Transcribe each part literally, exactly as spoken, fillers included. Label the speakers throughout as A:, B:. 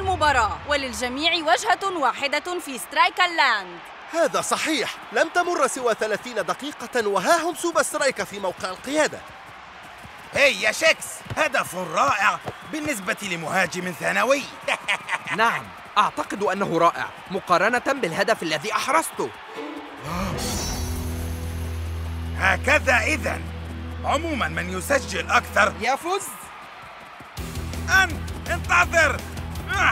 A: المباراة، وللجميع وجهة واحدة في سترايكا لاند.
B: هذا صحيح، لم تمر سوى ثلاثين دقيقة وها هم سوبر سترايكا في موقع القيادة.
C: هي يا شيكس، هدف رائع بالنسبة لمهاجم ثانوي.
D: نعم، أعتقد أنه رائع مقارنة بالهدف الذي أحرزته.
C: هكذا إذن. عموما من يسجل أكثر
D: يفوز.
C: أنت انتظر. آه.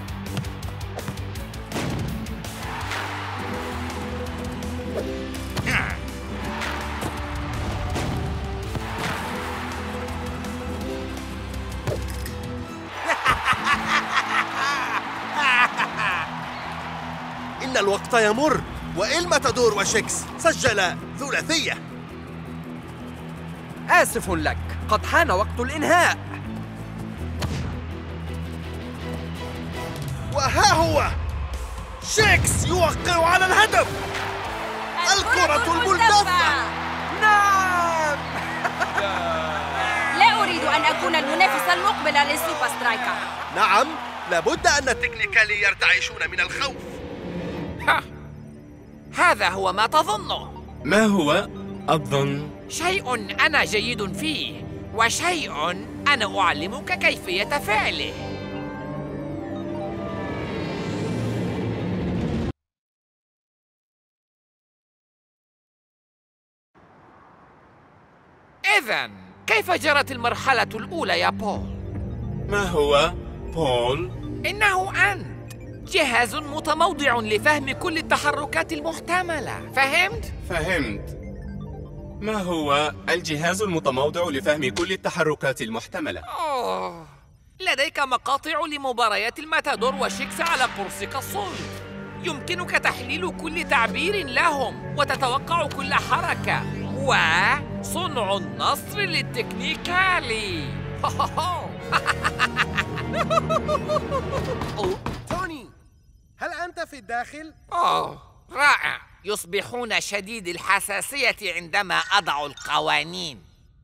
B: إن الوقت يمر والماتادور وشيكس سجل ثلاثية.
D: آسف لك، قد حان وقت الإنهاء.
B: وها هو شيكس يوقع على الهدف. الكرة الملتفة.
D: نعم.
A: لا أريد أن أكون المنافس المقبل للسوبر سترايكر.
B: نعم، لابد أن التكنيكالي يرتعشون من الخوف.
E: ها. هذا هو ما تظنه.
F: ما هو؟ أظن
E: شيء أنا جيد فيه، وشيء أنا أعلمك كيفية فعله. إذن كيف جرت المرحلة الأولى يا بول؟
F: ما هو؟ بول؟
E: إنه أنت جهاز متموضع لفهم كل التحركات المحتملة، فهمت؟
F: فهمت. ما هو الجهاز المتموضع لفهم كل التحركات المحتملة؟
E: أوه. لديك مقاطع لمباريات الماتادور وشيكس على قرصك الصلب. يمكنك تحليل كل تعبير لهم وتتوقع كل حركة، وصنع النصر للتكنيكالي.
B: توني، هل أنت في الداخل؟
E: أوه، رائع. يصبحون شديد الحساسية عندما أضع القوانين.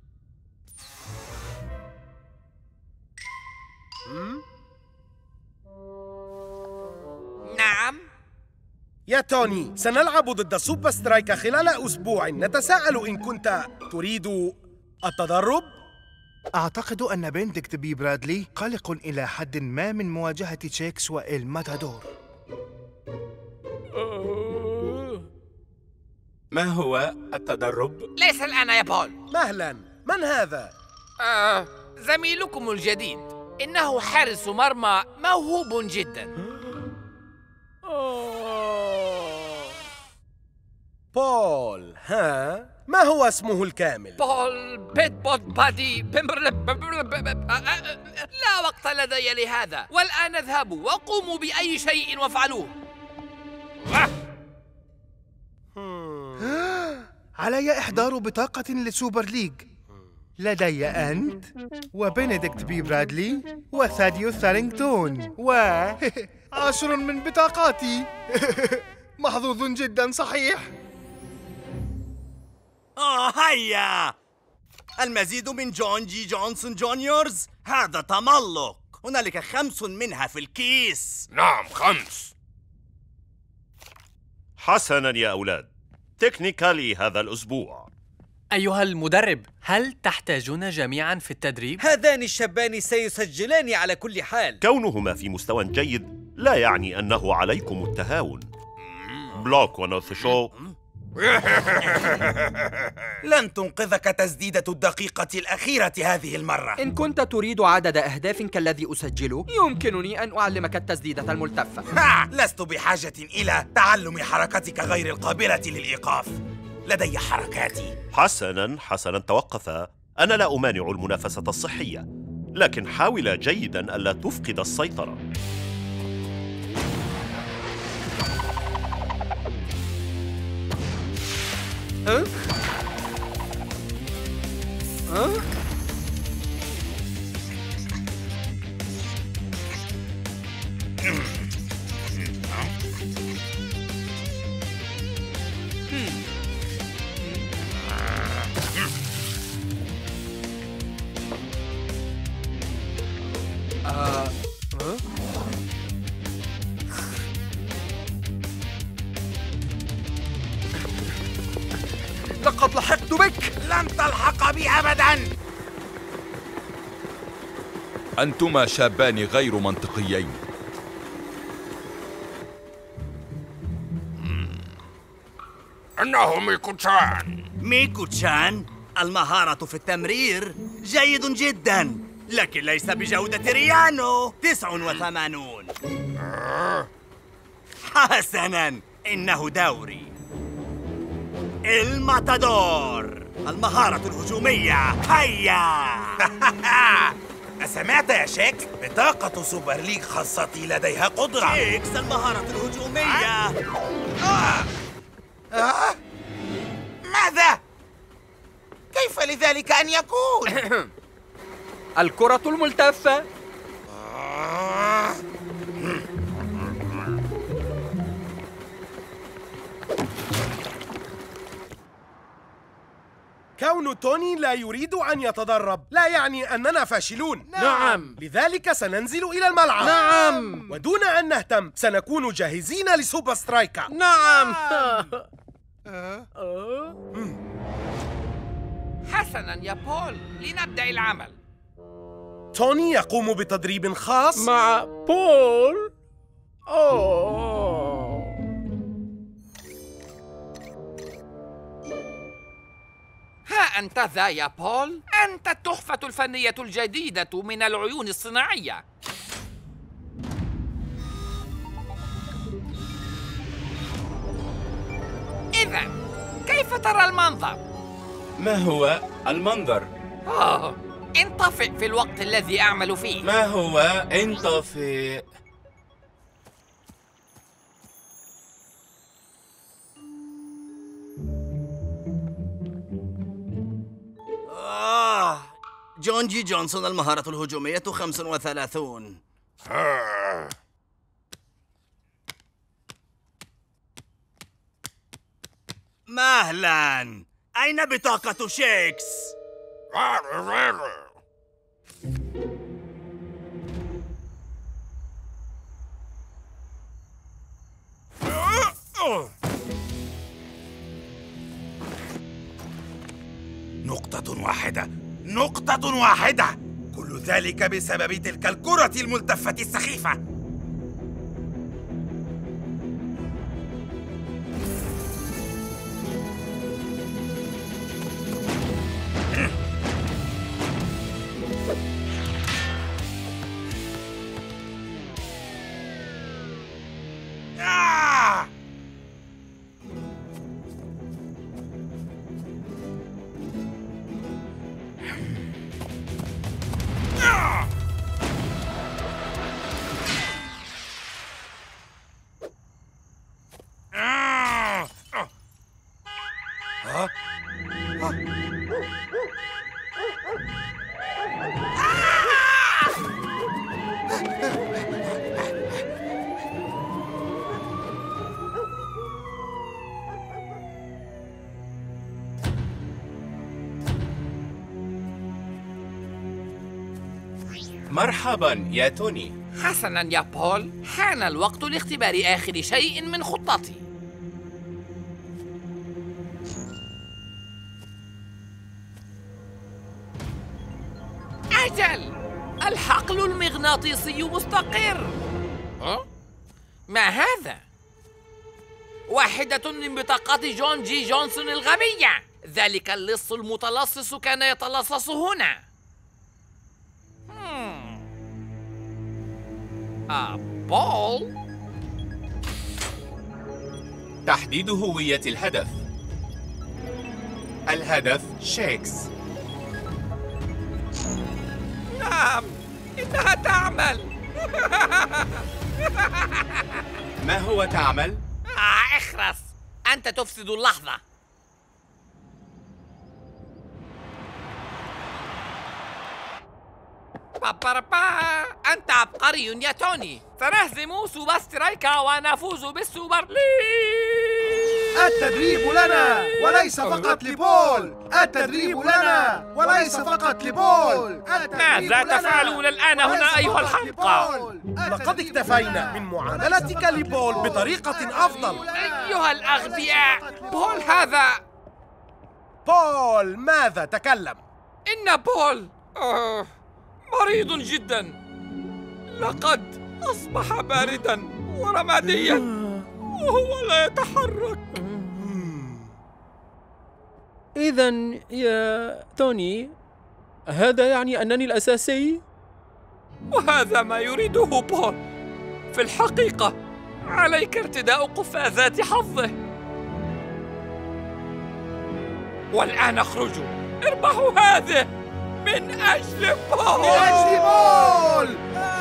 E: نعم.
G: يا توني، سنلعب ضد سوبر سترايكا خلال أسبوع. نتساءل إن كنت تريد التدرب؟
H: أعتقد أن بنديكت بي برادلي قلق إلى حد ما من مواجهة شيكس والماتادور.
F: ما هو التدرب؟
E: ليس الآن يا بول.
G: مهلا، من هذا؟
E: آه، زميلكم الجديد. إنه حارس مرمى موهوب جدا.
G: بول. ها؟ ما هو اسمه الكامل؟
E: بول بيت بوت بادي بمبر. لا وقت لدي لهذا، والآن اذهبوا وقوموا بأي شيء وافعلوه.
H: علي إحضار بطاقة للسوبر ليج. لدي أنت وبنديكت بي برادلي وثاديو ثارينغتون و عشر من بطاقاتي. محظوظ جدا صحيح؟
I: آه هيا، المزيد من جون جي جونسون جونيورز. هذا تملق. هنالك خمس منها في الكيس.
J: نعم، خمس. حسناً يا أولاد، تكنيكالي هذا الأسبوع.
K: أيها المدرب، هل تحتاجون جميعاً في التدريب؟
L: هذان الشابان سيسجلان على كل حال.
J: كونهما في مستوى جيد لا يعني أنه عليكم التهاون. بلوك ونورث شو.
C: لن تنقذك تسديدة الدقيقة الأخيرة هذه المرة.
D: إن كنت تريد عدد أهداف كالذي أسجله، يمكنني أن أعلمك التسديدة الملتفة.
C: ها، لست بحاجة إلى تعلم حركتك غير القابلة للإيقاف. لدي حركاتي.
J: حسناً حسناً، توقفا. أنا لا أمانع المنافسة الصحية، لكن حاول جيداً ألا تفقد السيطرة.
D: ها؟ ها؟ آه. ها؟
C: بي أبداً.
M: أنتما شابان غير منطقيين.
I: إنه ميكو-تشان. ميكو-تشان؟ المهارة في التمرير جيد جدا، لكن ليس بجودة ريانو. تسعة وثمانون. حسناً، إنه دوري. الماتادور، المهارة الهجومية. هيا.
C: أسمعت يا شيك؟ بطاقة سوبر ليج خاصتي لديها قدرة.
I: شيكس، المهارة الهجومية.
C: آه. آه. ماذا؟ كيف لذلك أن يكون؟
D: الكرة الملتفة.
G: كون توني لا يريد أن يتدرب لا يعني أننا فاشلون.
N: نعم.
G: لذلك سننزل إلى الملعب.
N: نعم.
G: ودون أن نهتم سنكون جاهزين لسوبر سترايكا.
N: نعم.
E: حسناً يا بول، لنبدأ العمل.
G: توني يقوم بتدريب خاص
N: مع بول. أوه.
E: ها أنت ذا يا بول، أنت التحفة الفنية الجديدة من العيون الصناعية. إذا كيف ترى المنظر؟
F: ما هو المنظر؟
E: آه، انطفئ في الوقت الذي أعمل فيه.
F: ما هو انطفئ؟
I: آه، جون جي جونسون، المهارة الهجومية خمسة وثلاثون. مهلا، أين بطاقة شيكس؟
C: نقطة واحدة، نقطة واحدة. كل ذلك بسبب تلك الكرة الملتفة السخيفة. آه!
F: مرحبا يا توني.
E: حسناً يا بول، حان الوقت لاختبار آخر شيء من خطتي. أجل، الحقل المغناطيسي مستقر. أه؟ ما هذا؟ واحدة من بطاقات جون جي جونسون الغبية. ذلك اللص المتلصص كان يتلصص هنا. آه بول.
F: تحديد هوية الهدف. الهدف شيكس.
E: نعم، إنها تعمل.
F: ما هو تعمل؟
E: آه اخرس، أنت تفسد اللحظة. باباربا، أنت عبقري يا توني. سنهزم سوبر سترايكا ونفوز بالسوبر ليج.
H: التدريب لنا وليس فقط لبول. التدريب لنا وليس فقط لبول.
E: ماذا تفعلون الآن هنا أيها الحمقى؟
G: لقد اكتفينا من معاملتك لبول بطريقة أفضل.
E: أيها الأغبياء، بول هذا.
G: بول، ماذا؟ تكلم.
E: إن بول آه مريض جدا. لقد أصبح بارداً ورمادياً وهو لا يتحرك.
N: إذا يا توني، هذا يعني أنني الأساسي؟
E: وهذا ما يريده بول. في الحقيقة عليك ارتداء قفازات حظه. والآن اخرجوا، اربحوا هذه من أجل بول.
G: من أجل بول.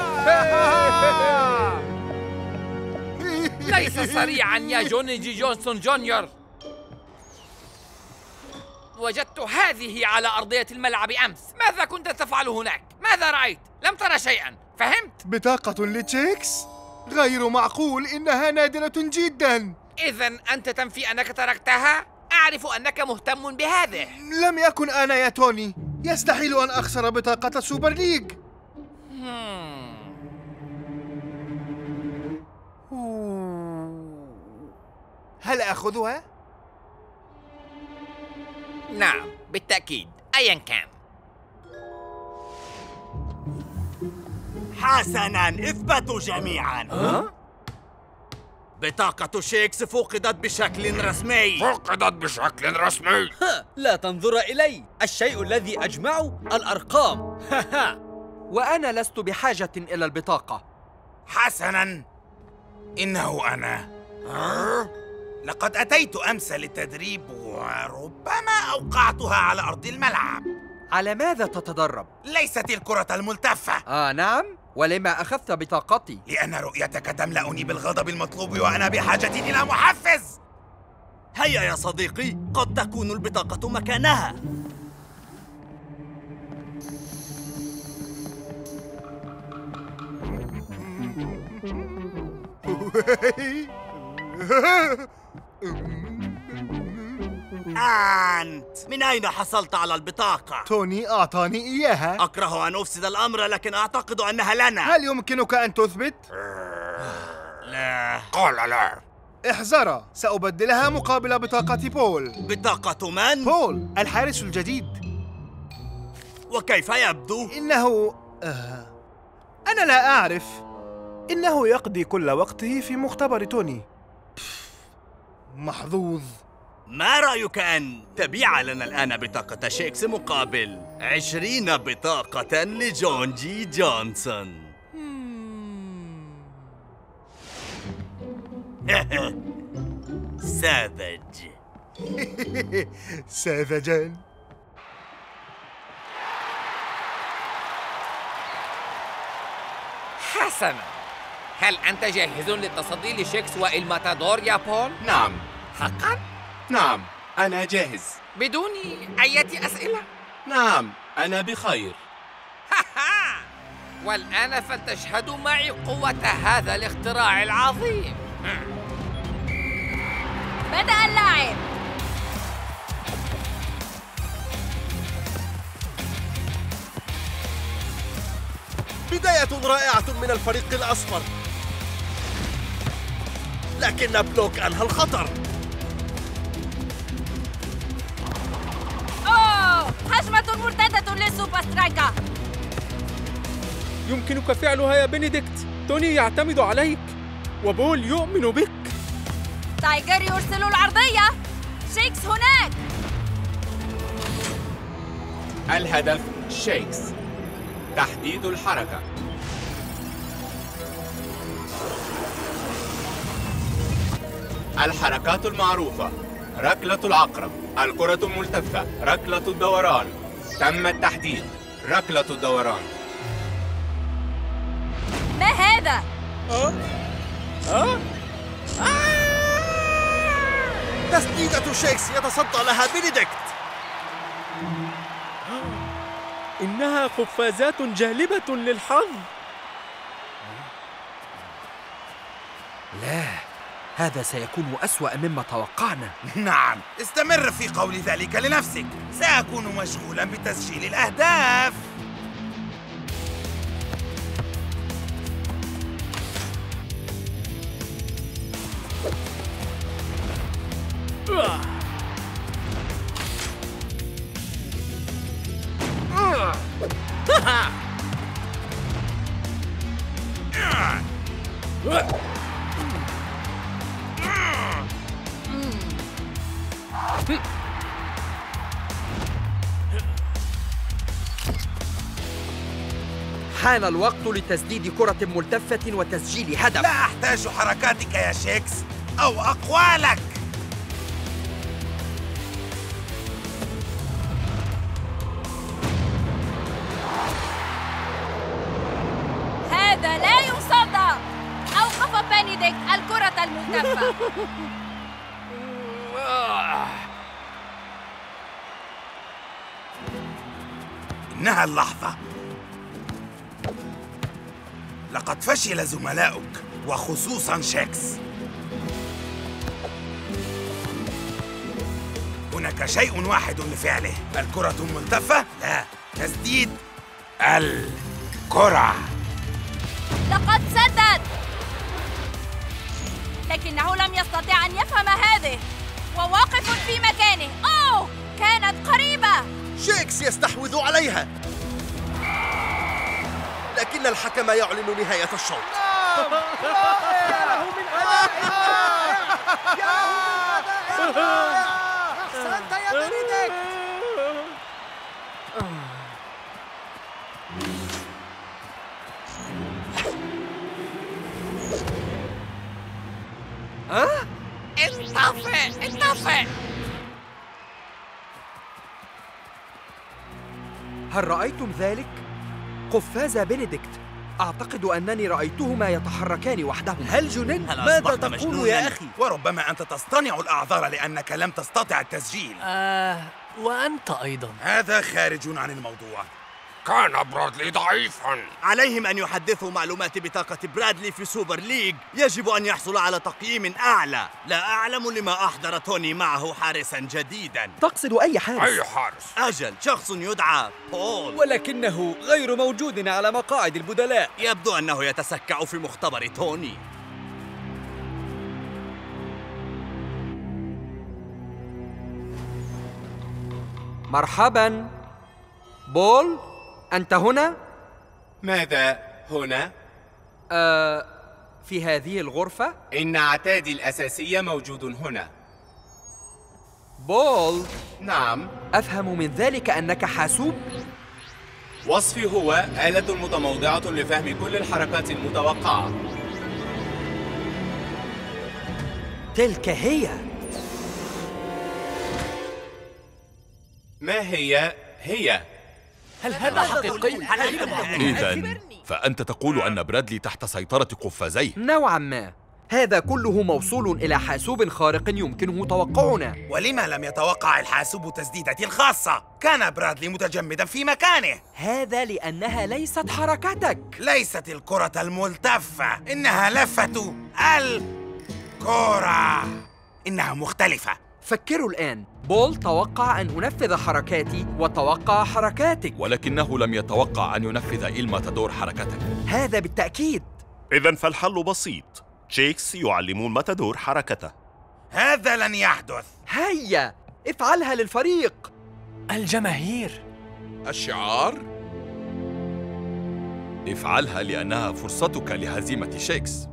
E: ليس سريعاً يا جوني جي جونسون جونيور. وجدت هذه على أرضية الملعب أمس. ماذا كنت تفعل هناك؟ ماذا رأيت؟ لم ترى شيئاً، فهمت؟
H: بطاقة لتشيكس؟ غير معقول، إنها نادرة جداً.
E: إذا أنت تنفي أنك تركتها؟ أعرف أنك مهتم بهذه.
H: لم يكن أنا يا توني. يستحيل أن أخسر بطاقة السوبر ليج. هل أخذها؟
E: نعم بالتأكيد، أياً كان.
I: حسناً، اثبتوا جميعاً.
E: ها؟
I: بطاقة شيكس فقدت بشكل رسمي.
C: فقدت بشكل رسمي.
L: لا تنظر إلي، الشيء الذي أجمعه الأرقام.
D: وأنا لست بحاجة إلى البطاقة.
C: حسناً، إنه أنا. لقد أتيت أمس للتدريب وربما أوقعتها على أرض الملعب.
D: على ماذا تتدرب؟
C: ليست الكرة الملتفة.
D: آه نعم؟ ولما أخذت بطاقتي؟
C: لأن رؤيتك تملأني بالغضب المطلوب وأنا بحاجة إلى محفز.
I: هيا يا صديقي، قد تكون البطاقة مكانها. أنت من أين حصلت على البطاقة؟
H: توني أعطاني إياها.
I: أكره أن أفسد الأمر، لكن أعتقد أنها لنا.
H: هل يمكنك أن تثبت؟
I: لا.
C: قال لا.
H: احذر، سأبدلها مقابل بطاقة بول.
I: بطاقة من؟
H: بول، الحارس الجديد.
I: وكيف يبدو؟
H: إنه آه... أنا لا أعرف. إنه يقضي كل وقته في مختبر توني. محظوظ.
I: ما رأيك أن تبيع لنا الآن بطاقة شيكس مقابل عشرين بطاقة لجون جي جونسون؟ ساذج.
H: ساذجان.
E: حسنا، هل أنت جاهز للتصدي لشيكس والماتادور يا بول؟
F: نعم.
E: حقا؟
F: نعم، أنا جاهز.
E: بدون أي أسئلة؟
F: نعم، أنا بخير.
E: والآن فلتشهدوا معي قوة هذا الاختراع العظيم.
A: بدأ اللعب.
B: بداية رائعة من الفريق الأصفر، لكن بلوك أنهى الخطر.
A: أوه، هجمة مرتدة للسوبر سترايكا.
N: يمكنك فعلها يا بنديكت. توني يعتمد عليك وبول يؤمن بك.
A: تايجر يرسل العرضية. شيكس هناك.
F: الهدف شيكس. تحديد الحركة. الحركات المعروفة: ركلة العقرب، الكرة الملتفة، ركلة الدوران. تم التحديد. ركلة الدوران.
A: ما هذا؟
N: أه؟ أه؟
B: تسديدة شيكس يتصدى لها بنديكت.
N: إنها قفازات جالبة للحظ.
D: لا، هذا سيكون أسوأ مما توقعنا.
C: نعم، استمر في قول ذلك لنفسك. سأكون مشغولا بتسجيل الأهداف.
D: حان الوقت لتسديد كرة ملتفة وتسجيل هدف.
C: لا أحتاج حركاتك يا شيكس أو أقوالك.
A: هذا لا يصدق. أوقف بنديكت الكرة الملتفة.
C: إنها اللحظة. لقد فشل زملاؤك وخصوصاً شيكس. هناك شيء واحد لفعله. الكرة الملتفة؟ لا، تسديد الكرة.
A: لقد سدد، لكنه لم يستطع أن يفهم هذه، وواقف في مكانه. أوه، كانت قريبة.
B: شيكس يستحوذ عليها، لكن الحكم يعلن نهاية الشوط.
G: يا له من أداء رائع! يا له من أداء رائع! أحسنت يا بنديكت.
D: ها؟
E: انطفئ انطفئ.
D: هل رأيتم ذلك؟ قفاز بنديكت. أعتقد أنني رأيتهما يتحركان وحدهما.
L: هل جننت؟ ماذا تقول يا أخي؟
C: وربما أنت تصطنع الأعذار لأنك لم تستطع التسجيل.
K: آه، وأنت أيضا.
C: هذا خارج عن الموضوع.
E: كان برادلي ضعيفاً.
I: عليهم أن يحدثوا معلومات بطاقة برادلي في سوبر ليج. يجب أن يحصل على تقييم أعلى. لا أعلم لما أحضر توني معه حارساً جديداً.
D: تقصد أي حارس؟
E: أي حارس؟
I: أجل، شخص يدعى بول،
L: ولكنه غير موجود على مقاعد البدلاء.
I: يبدو أنه يتسكع في مختبر توني.
D: مرحباً بول، أنت هنا؟
F: ماذا هنا؟
D: آه، في هذه الغرفة؟
F: إن عتادي الأساسي موجود هنا.
D: بول.
F: نعم.
D: أفهم من ذلك أنك حاسوب؟
F: وصفي هو آلة متموضعة لفهم كل الحركات المتوقعة.
D: تلك هي.
F: ما هي هي؟
K: هل هذا حقيقي؟
M: إذن فأنت تقول أن برادلي تحت سيطرة قفازيه؟
D: نوعاً ما. هذا كله موصول إلى حاسوب خارق يمكنه توقعنا.
C: ولما لم يتوقع الحاسوب تسديدتي الخاصة؟ كان برادلي متجمداً في مكانه.
D: هذا لأنها ليست حركتك.
C: ليست الكرة الملتفة، إنها لفة الكرة. إنها مختلفة.
D: فكروا الآن. بول توقع أن أنفذ حركاتي وتوقع حركاتك،
M: ولكنه لم يتوقع أن ينفذ إلما تدور حركتك.
D: هذا بالتأكيد.
J: إذن فالحل بسيط. شيكس يعلم ماتادور حركته.
C: هذا لن يحدث.
D: هيا افعلها للفريق.
K: الجماهير.
M: الشعار؟ افعلها لأنها فرصتك لهزيمة شيكس.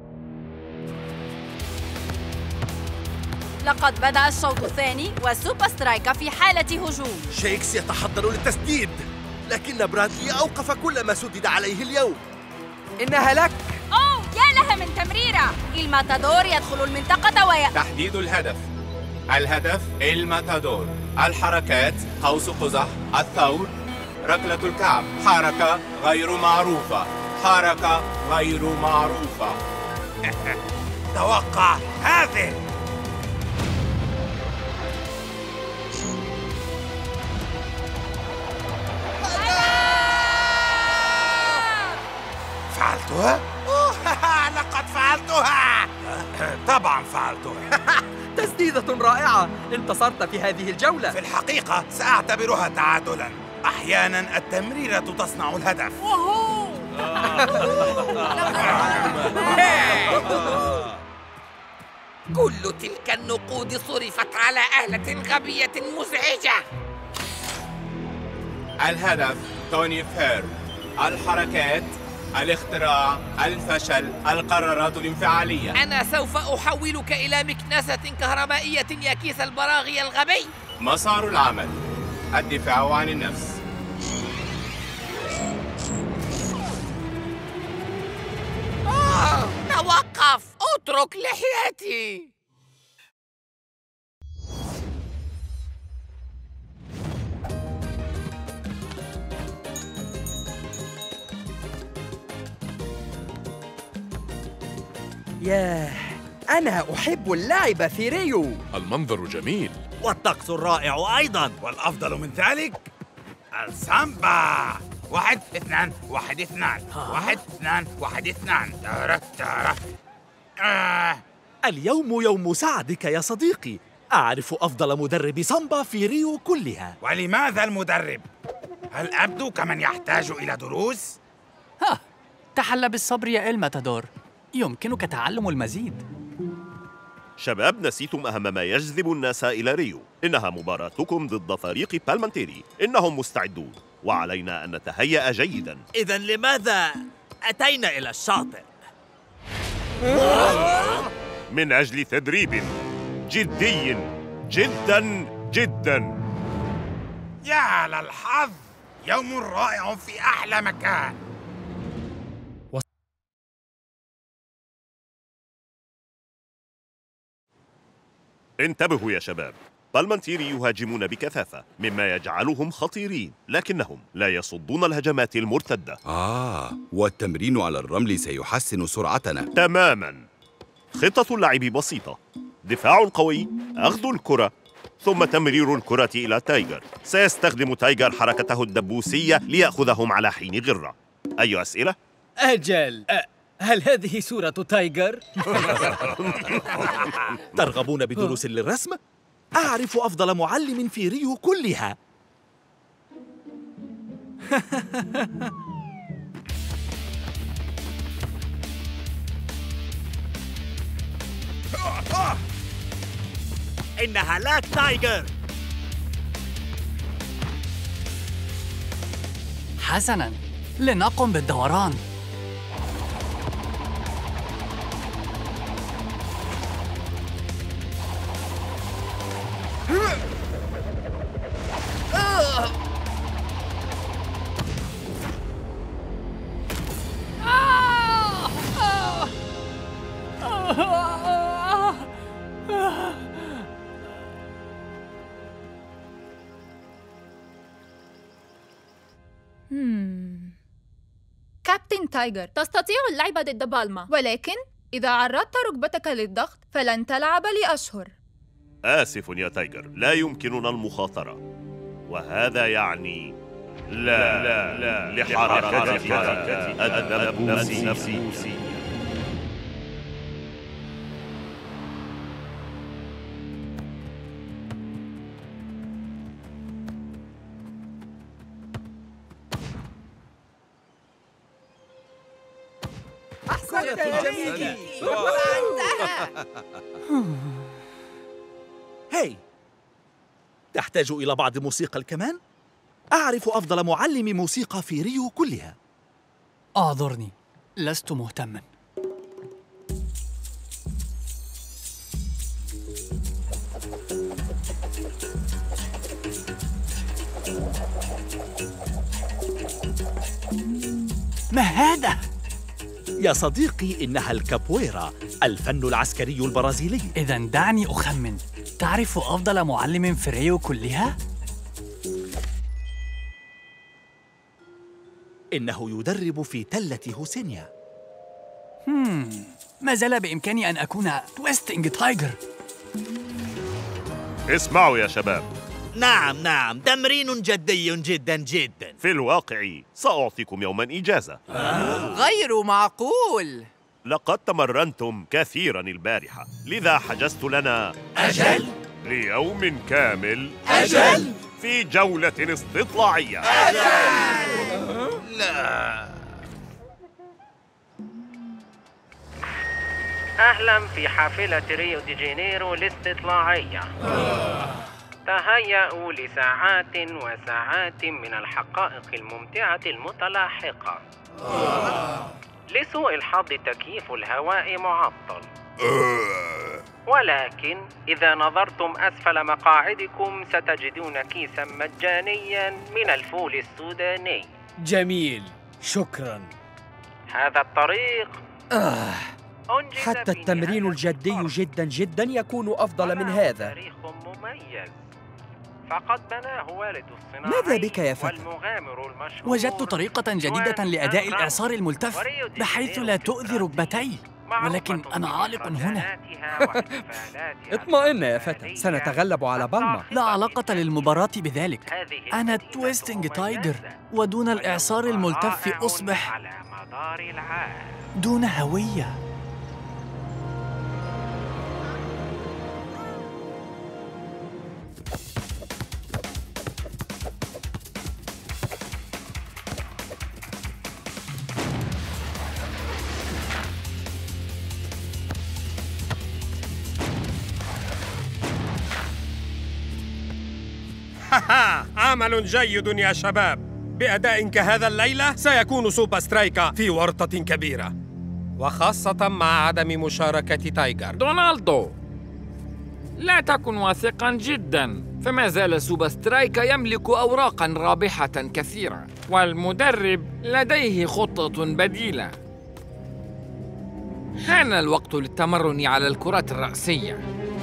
A: لقد بدأ الشوط الثاني وسوبر سترايكا في حالة هجوم.
B: شيكس يتحضر للتسديد، لكن برادلي أوقف كل ما سدد عليه اليوم.
D: إنها لك.
A: أوه، يا لها من تمريرة. الماتادور يدخل المنطقة وي...
F: تحديد الهدف. الهدف الماتادور. الحركات: قوس قزح، الثور، ركلة الكعب. حركة غير معروفة. حركة غير معروفة.
C: توقع هذه. فعلتها؟ أوه، لقد فعلتها. طبعا فعلتها.
D: تسديدة رائعة. انتصرت في هذه الجولة.
C: في الحقيقة سأعتبرها تعادلاً. أحياناً التمريرة تصنع الهدف.
E: كل تلك النقود صرفت على آلة غبية مزعجة.
F: الهدف توني فير. الحركات الاختراع، الفشل، القرارات الانفعالية.
E: أنا سوف أحولك إلى مكنسة كهربائية يا كيس البراغي الغبي.
F: مسار العمل، الدفاع عن النفس.
E: آه، توقف، اترك لحيتي.
D: ياه، أنا أحب اللعب في ريو.
M: المنظر جميل
I: والطقس الرائع أيضاً.
C: والأفضل من ذلك السامبا. واحد اثنان واحد اثنان واحد اثنان واحد اثنان تارة تارة. آه.
O: اليوم يوم سعدك يا صديقي. أعرف أفضل مدرب سامبا في ريو كلها.
C: ولماذا المدرب؟ هل أبدو كمن يحتاج إلى دروس؟
K: ها، تحلى بالصبر يا الماتادور، يمكنك تعلم المزيد.
J: شباب، نسيتم أهم ما يجذب الناس إلى ريو. إنها مباراتكم ضد فريق بالمانتيري. إنهم مستعدون وعلينا أن نتهيأ جيداً.
I: إذن لماذا أتينا إلى الشاطئ؟
J: من أجل تدريب جدي جداً جداً.
C: يا للحظ، يوم رائع في أحلى مكان.
J: انتبهوا يا شباب، بالمانتيري يهاجمون بكثافة مما يجعلهم خطيرين، لكنهم لا يصدون الهجمات المرتدة.
P: آه، والتمرين على الرمل سيحسن سرعتنا.
J: تماماً. خطة اللعب بسيطة: دفاع قوي، أخذ الكرة، ثم تمرير الكرة إلى تايجر. سيستخدم تايجر حركته الدبوسية ليأخذهم على حين غرة. أي أسئلة؟
L: أجل، هل هذه صورة تايجر؟
O: ترغبون بدروس للرسم؟ أعرف أفضل معلم في ريو كلها.
I: إنها لا تايجر.
K: حسناً، لنقم بالدوران.
Q: مم. كابتن تايجر، تستطيع اللعب ضد بالما، ولكن إذا عرضت ركبتك للضغط فلن تلعب لأشهر.
J: آسف يا تايجر، لا يمكننا المخاطرة، وهذا يعني لا لا لا لحركتك الدبوسية.
G: أحسنت يا جميل.
O: هاي، تحتاج إلى بعض موسيقى الكمان؟ أعرف أفضل معلم موسيقى في ريو كلها.
K: أعذرني، لست مهتماً. ما هذا؟
O: يا صديقي، إنها الكابويرا، الفن العسكري البرازيلي.
K: إذن دعني أخمن، تعرف أفضل معلم في ريو كلها؟
O: إنه يدرب في تلة هوسينيا.
K: هم، ما زال بإمكاني أن أكون تويستنج تايجر.
J: اسمعوا يا شباب.
I: نعم نعم، تمرين جدي جدا جدا.
J: في الواقع سأعطيكم يوما إجازة.
R: آه. غير معقول.
J: لقد تمرنتم كثيرا البارحة، لذا حجزت لنا
R: أجل
J: ليوم كامل
R: أجل
J: في جولة استطلاعية.
R: أجل لا.
S: أهلا في حافلة ريو دي جانيرو الاستطلاعية. تهيأوا لساعات وساعات من الحقائق الممتعة المتلاحقة. لسوء الحظ تكييف الهواء معطل، ولكن إذا نظرتم أسفل مقاعدكم ستجدون كيسا مجانيا من الفول السوداني.
L: جميل، شكرا.
S: هذا الطريق
D: آه. حتى التمرين الجدي جدا جدا يكون أفضل من هذا.
S: تاريخ مميز فقد بناه والد الصناعي
D: ماذا بك يا فتى؟
S: والمغامر المشهور.
K: وجدت طريقة جديدة لأداء الإعصار الملتف بحيث لا تؤذي ركبتي، ولكن أنا عالق هنا.
D: اطمئن يا فتى، سنتغلب على بالما.
K: لا علاقة للمباراة بذلك. أنا تويستنج تايجر، ودون الإعصار الملتف أصبح دون هوية.
T: عمل جيد يا شباب. بأداء كهذا الليلة سيكون سوبر سترايكا في ورطة كبيرة، وخاصة مع عدم مشاركة تايجر.
E: دونالدو، لا تكن واثقا جدا، فما زال سوبر سترايكا يملك أوراقا رابحة كثيرة، والمدرب لديه خطة بديلة. حان الوقت للتمرن على الكرة الرأسية.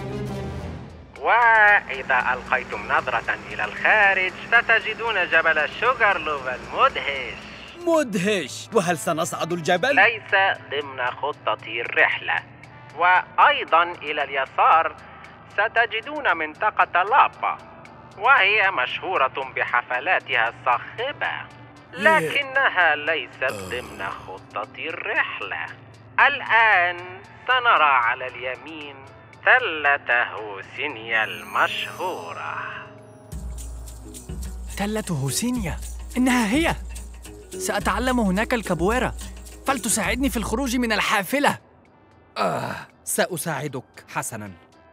S: وإذا ألقيتم نظرة إلى الخارج ستجدون جبل الشوغرلوف المدهش.
L: مدهش؟ وهل سنصعد الجبل؟
S: ليس ضمن خطة الرحلة. وأيضا إلى اليسار ستجدون منطقة لابا، وهي مشهورة بحفلاتها الصاخبة، لكنها ليست ضمن خطة الرحلة. الآن سنرى على اليمين تلة هوسينيا المشهورة.
K: تلة هوسينيا، إنها هي. سأتعلم هناك الكابويرا، فلتساعدني في الخروج من الحافلة.
D: آه، سأساعدك حسناً.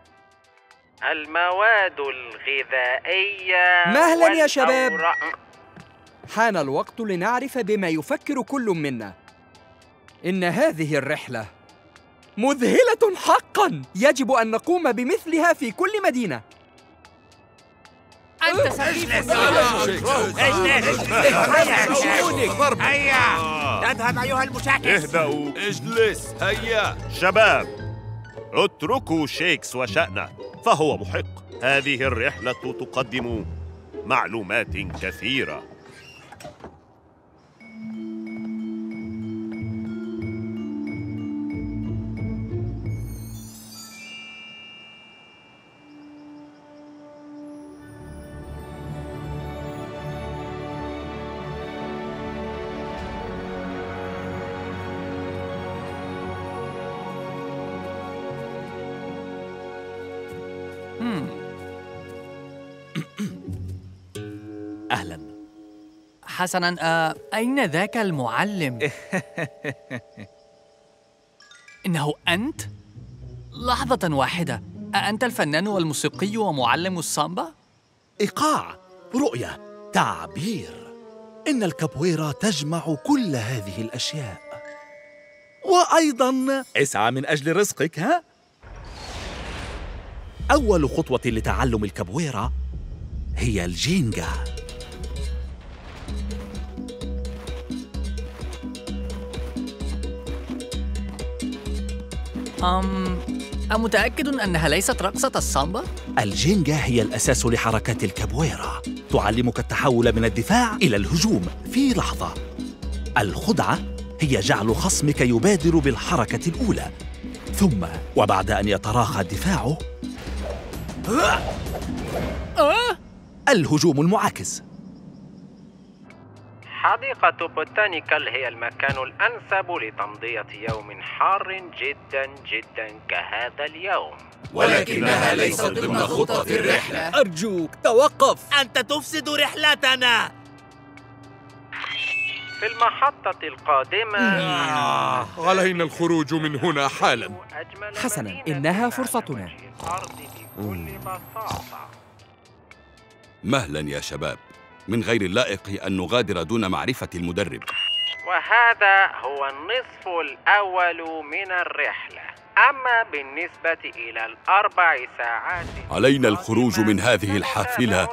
S: المواد الغذائية
D: مهلاً يا شباب. حان الوقت لنعرف بما يفكر كل منا. إن هذه الرحلة مذهلة حقاً، يجب أن نقوم بمثلها في كل مدينة.
R: أنت سخيف.
C: هيا اذهب أيها المشاكس.
J: اهدأوا.
M: اجلس. هيا
J: شباب، اتركوا شيكس وشأنه، فهو محق. هذه الرحلة تقدم معلومات كثيرة.
K: أهلاً. حسناً، آه، أين ذاك المعلم؟ إنه أنت؟ لحظة واحدة، أأنت الفنان والموسيقي ومعلم السامبا؟
O: إيقاع، رؤية، تعبير. إن الكابويرا تجمع كل هذه الأشياء. وأيضاً اسعى من أجل رزقك، ها؟ أول خطوة لتعلم الكابويرا هي الجينجا.
K: أم أمتأكد أنها ليست رقصة السامبا؟
O: الجينجا هي الأساس لحركات الكابويرا، تعلمك التحول من الدفاع إلى الهجوم في لحظة. الخدعة هي جعل خصمك يبادر بالحركة الأولى، ثم وبعد أن يتراخى دفاعه
K: أه؟
O: الهجوم المعاكس.
S: حديقة بوتانيكال هي المكان الأنسب لتمضية يوم حار جدا جدا كهذا اليوم،
M: ولكنها ليست ضمن خطة الرحلة.
L: أرجوك توقف،
I: أنت تفسد رحلتنا.
S: في المحطة القادمة
T: علينا الخروج من هنا حالا.
D: حسناً، إنها فرصتنا.
P: مهلا يا شباب، من غير اللائق أن نغادر دون معرفة المدرب.
S: وهذا هو النصف الأول من الرحلة. أما بالنسبة إلى الأربع ساعات
P: علينا الخروج من هذه الحافلة.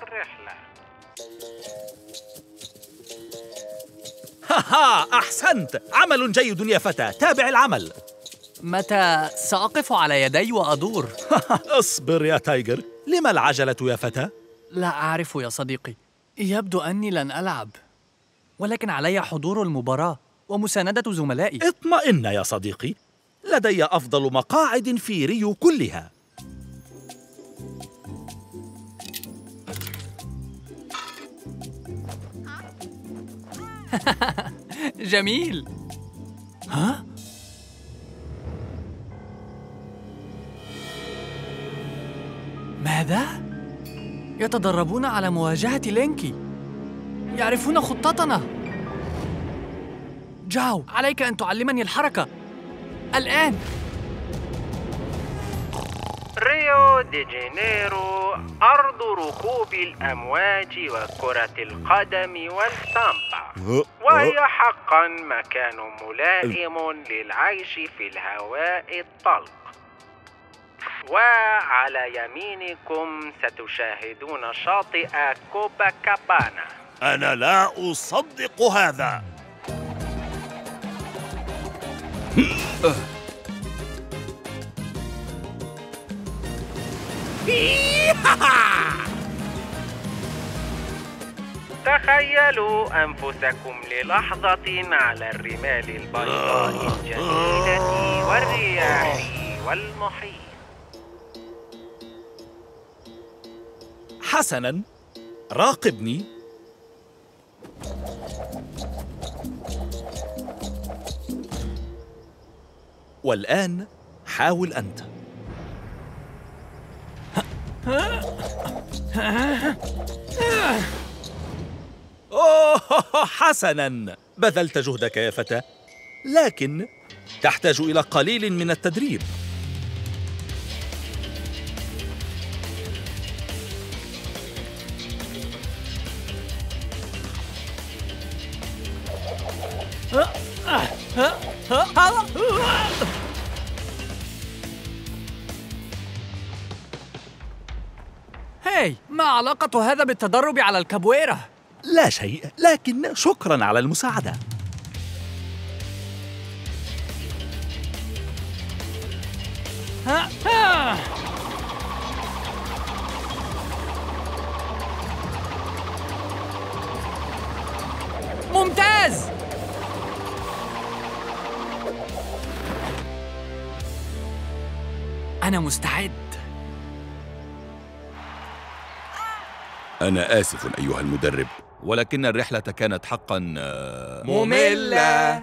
O: هاها، أحسنت، عمل جيد يا فتى، تابع العمل.
K: متى سأقف على يدي وأدور؟
O: اصبر يا تايجر، لما العجلة يا فتى؟
K: لا أعرف يا صديقي، يبدو أني لن ألعب، ولكن علي حضور المباراة ومساندة زملائي.
O: اطمئن يا صديقي، لدي أفضل مقاعد في ريو كلها.
K: جميل. ها؟ ماذا؟ يتدربون على مواجهة لينكي، يعرفون خطتنا. جاو، عليك أن تعلمني الحركة الآن.
S: ريو دي جانيرو أرض ركوب الأمواج وكرة القدم والسامبا، وهي حقا مكان ملائم للعيش في الهواء الطلق. وعلى يمينكم ستشاهدون شاطئ كوباكابانا.
J: أنا لا أصدق هذا.
S: تخيلوا أنفسكم للحظة على الرمال البيضاء الجميلة والرياح والمحيط.
O: حسناً، راقبني. والآن حاول أنت. أوه، حسناً، بذلت جهدك يا فتى، لكن تحتاج إلى قليل من التدريب.
K: هاي، ما علاقة هذا بالتدرب على الكابويرا؟
O: لا شيء، لكن شكراً على المساعدة.
K: ها ها. ممتاز. أنا مستعد.
P: أنا آسف أيها المدرب،
M: ولكن الرحلة كانت حقاً
D: مملة.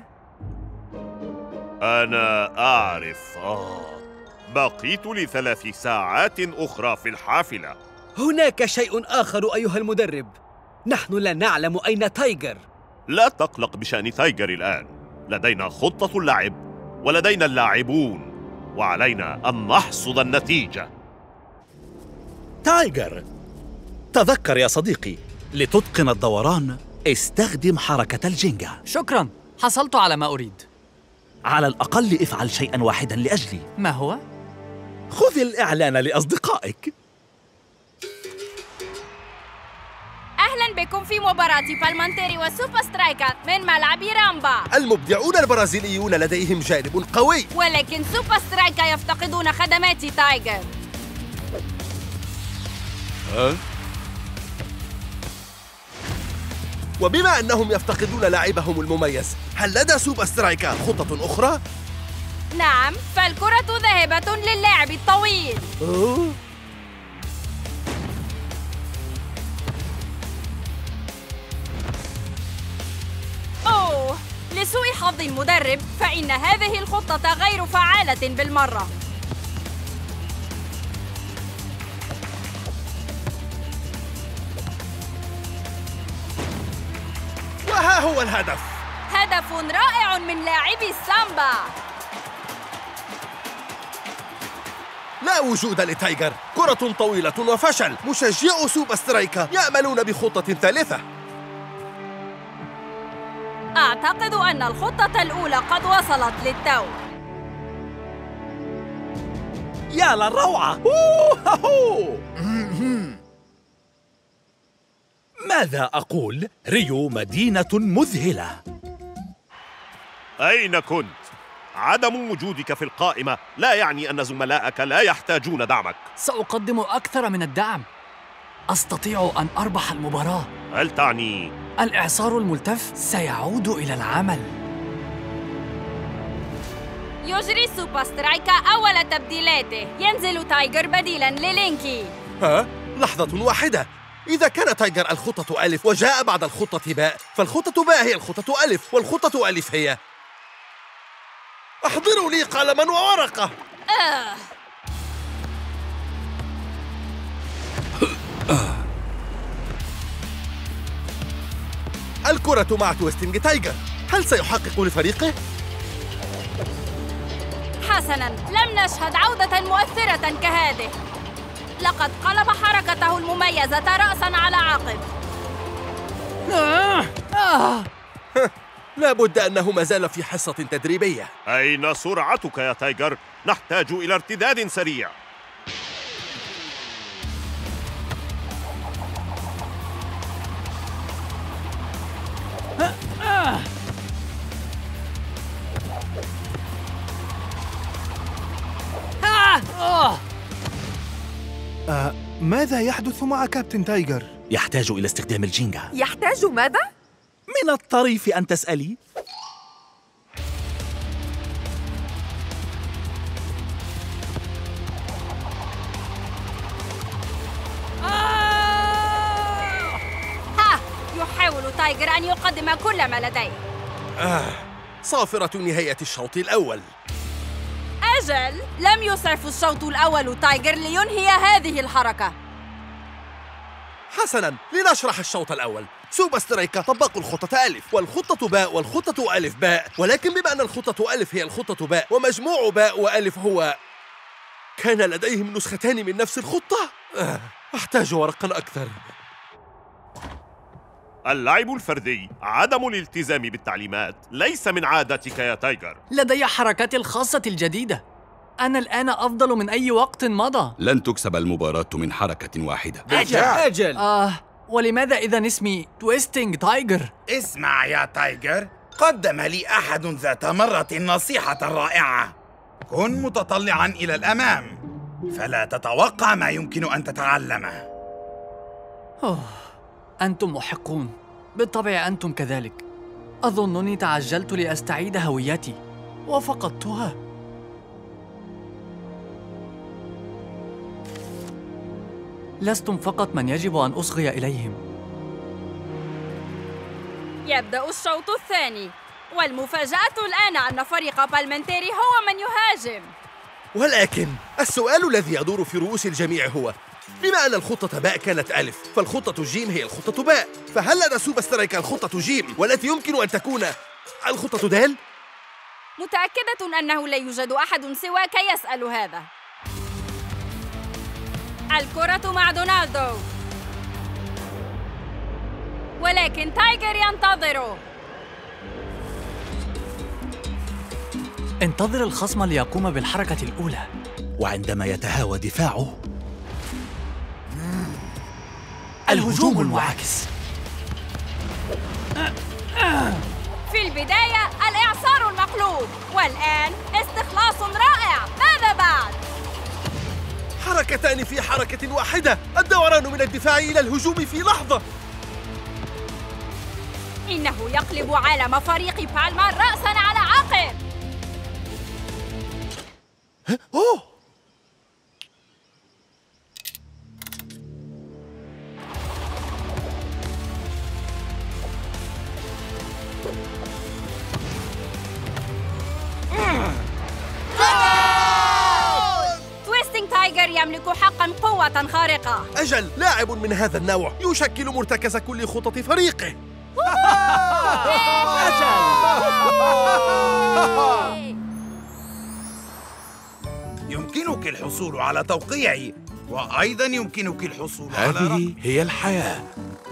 J: أنا أعرف. آه. بقيت لثلاث ساعات أخرى في الحافلة.
L: هناك شيء آخر أيها المدرب، نحن لا نعلم أين تايجر.
J: لا تقلق بشأن تايجر الآن، لدينا خطة اللعب ولدينا اللاعبون، وعلينا أن نحصد النتيجة.
O: تايجر، تذكر يا صديقي، لتتقن الدوران استخدم حركة الجينجا.
K: شكراً، حصلت على ما أريد.
O: على الأقل افعل شيئاً واحداً لأجلي.
K: ما هو؟
O: خذ الإعلان لأصدقائك.
A: أهلا بكم في مباراة بالمانتيري وسوبر سترايكا من ملعب رامبا.
B: المبدعون البرازيليون لديهم جانب قوي،
A: ولكن سوبر سترايكا يفتقدون خدمات تايجر.
J: أه؟
B: وبما أنهم يفتقدون لاعبهم المميز، هل لدى سوبر سترايكا خطة أخرى؟
A: نعم، فالكرة ذاهبة للاعب الطويل.
B: أوه.
A: أوه، لسوء حظ المدرب فإن هذه الخطة غير فعالة بالمرة.
B: وها هو الهدف.
A: هدف رائع من لاعبي السامبا.
B: لا وجود لتايجر. كرة طويلة وفشل. مشجعو سوبر سترايكا يأملون بخطة ثالثة.
A: أعتقد أن الخطة الأولى قد وصلت للتو.
O: يا للروعة! ماذا أقول؟ ريو مدينة مذهلة.
J: أين كنت؟ عدم وجودك في القائمة لا يعني أن زملائك لا يحتاجون دعمك.
K: سأقدم أكثر من الدعم. أستطيع أن أربح المباراة.
J: هل تعني؟
K: الإعصار الملتف سيعود إلى العمل.
A: يجري سوبر سترايكا أول تبديلاته. ينزل تايجر بديلاً للينكي.
B: ها؟ لحظة واحدة. إذا كان تايجر الخطة ألف وجاء بعد الخطة باء، فالخطة باء هي الخطة ألف والخطة ألف هي. أحضروا لي قلماً وورقة.
A: آه.
B: الكرة مع تويستنج تايجر. هل سيحقق لفريقه؟
A: حسناً، لم نشهد عودة مؤثرة كهذه. لقد قلب حركته المميزة رأساً على عقب.
K: آه. آه.
B: لا بد أنه ما زال في حصة تدريبية.
J: أين سرعتك يا تايجر؟ نحتاج إلى ارتداد سريع.
K: آه.
H: آه. آه. ماذا يحدث مع كابتن تايجر؟
O: يحتاج إلى استخدام الجينجا.
U: يحتاج ماذا؟
O: من الطريف أن تسألي.
A: ها، يحاول تايجر أن يقدم كل ما لديه.
B: آه. صافرة نهاية الشوط الأول.
A: أجل، لم يسعف الشوط الأول تايجر لينهي هذه الحركة.
B: حسناً، لنشرح الشوط الأول. سوبر سترايكا طبقوا الخطة ألف والخطة باء والخطة ألف باء، ولكن بما أن الخطة ألف هي الخطة باء ومجموع باء وألف هو، كان لديهم نسختان من نفس الخطة. آه. أحتاج ورقاً أكثر.
J: اللعب الفردي عدم الالتزام بالتعليمات ليس من عادتك يا تايجر.
K: لدي حركاتي الخاصة الجديدة. أنا الآن أفضل من أي وقت مضى.
P: لن تكسب المباراة من حركة واحدة.
K: أجل أجل آه ولماذا إذا اسمي تويستنج تايجر؟
C: اسمع يا تايجر، قدم لي أحد ذات مرة نصيحة رائعة. كن متطلعاً إلى الأمام، فلا تتوقع ما يمكن أن تتعلمه.
K: أوه. أنتم محقون، بالطبع أنتم كذلك. أظنني تعجلت لأستعيد هويتي وفقدتها. لستم فقط من يجب أن أصغي إليهم.
A: يبدأ الشوط الثاني، والمفاجأة الآن أن فريق بالمنتيري هو من يهاجم.
B: ولكن السؤال الذي يدور في رؤوس الجميع هو: بما أن الخطة باء كانت ألف، فالخطة جيم هي الخطة باء، فهل لدى سوبر سترايكا الخطة جيم والتي يمكن أن تكون الخطة دال؟
A: متأكدة أنه لا يوجد أحد سواك يسأل هذا. الكرة مع دونالدو، ولكن تايجر ينتظره.
K: انتظر الخصم ليقوم بالحركة الأولى،
O: وعندما يتهاوى دفاعه
K: الهجوم المعاكس.
A: في البداية الإعصار المقلوب، والآن استخلاص رائع. ماذا بعد؟
B: حركتان في حركة واحدة، الدوران من الدفاع إلى الهجوم في لحظة.
A: إنه يقلب عالم فريق بالما رأساً على عقب.
B: أوه.
A: تويستنج تايجر يملك حقاً قوة خارقة.
B: أجل، لاعب من هذا النوع يشكل مرتكز كل خطط فريقه.
C: يمكنك يمكنك الحصول على توقيعي، وأيضا يمكنك الحصول على
P: هذه هي الحياة.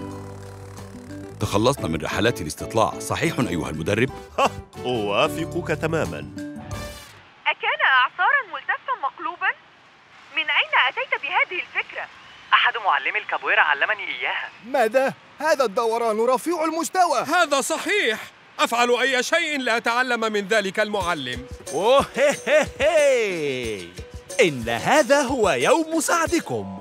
P: تخلصنا من رحلات الاستطلاع، صحيح أيها المدرب؟
J: أوافقك تماما.
U: أكان إعصارا ملتفا مقلوبا؟ من أين أتيت بهذه الفكرة؟
K: أحد معلمي الكابويرا علمني إياها.
G: ماذا؟ هذا الدوران رفيع المستوى.
T: هذا صحيح. أفعل أي شيء لأتعلم من ذلك المعلم.
O: أوه هي هي هي. إن هذا هو يوم سعدكم.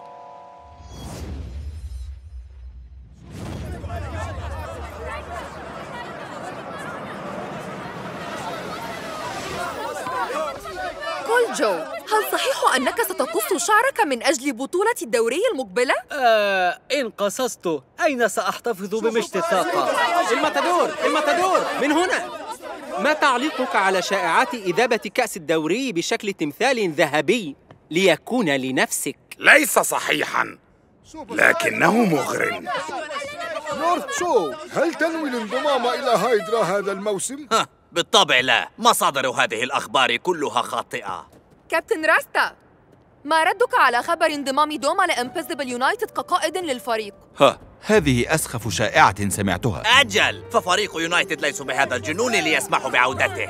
V: قل جو، هل صحيح أنك ستقص شعرك من أجل بطولة الدوري المقبلة؟
L: آه إن قصصت أين سأحتفظ بمشط الطاقة؟
W: الماتادور الماتادور من هنا. ما تعليقك على شائعات إذابة كأس الدوري بشكل تمثال ذهبي ليكون لنفسك؟
C: ليس صحيحاً، لكنه مغر.
G: نورث شو، هل تنوي الانضمام إلى هايدرا هذا الموسم؟
I: بالطبع لا، مصادر هذه الأخبار كلها خاطئة.
V: كابتن راستا، ما ردك على خبر انضمام دوما لإمبيزبل يونايتد كقائد للفريق؟
P: ها، هذه أسخف شائعة سمعتها.
I: أجل، ففريق يونايتد ليس بهذا الجنون ليسمح بعودته.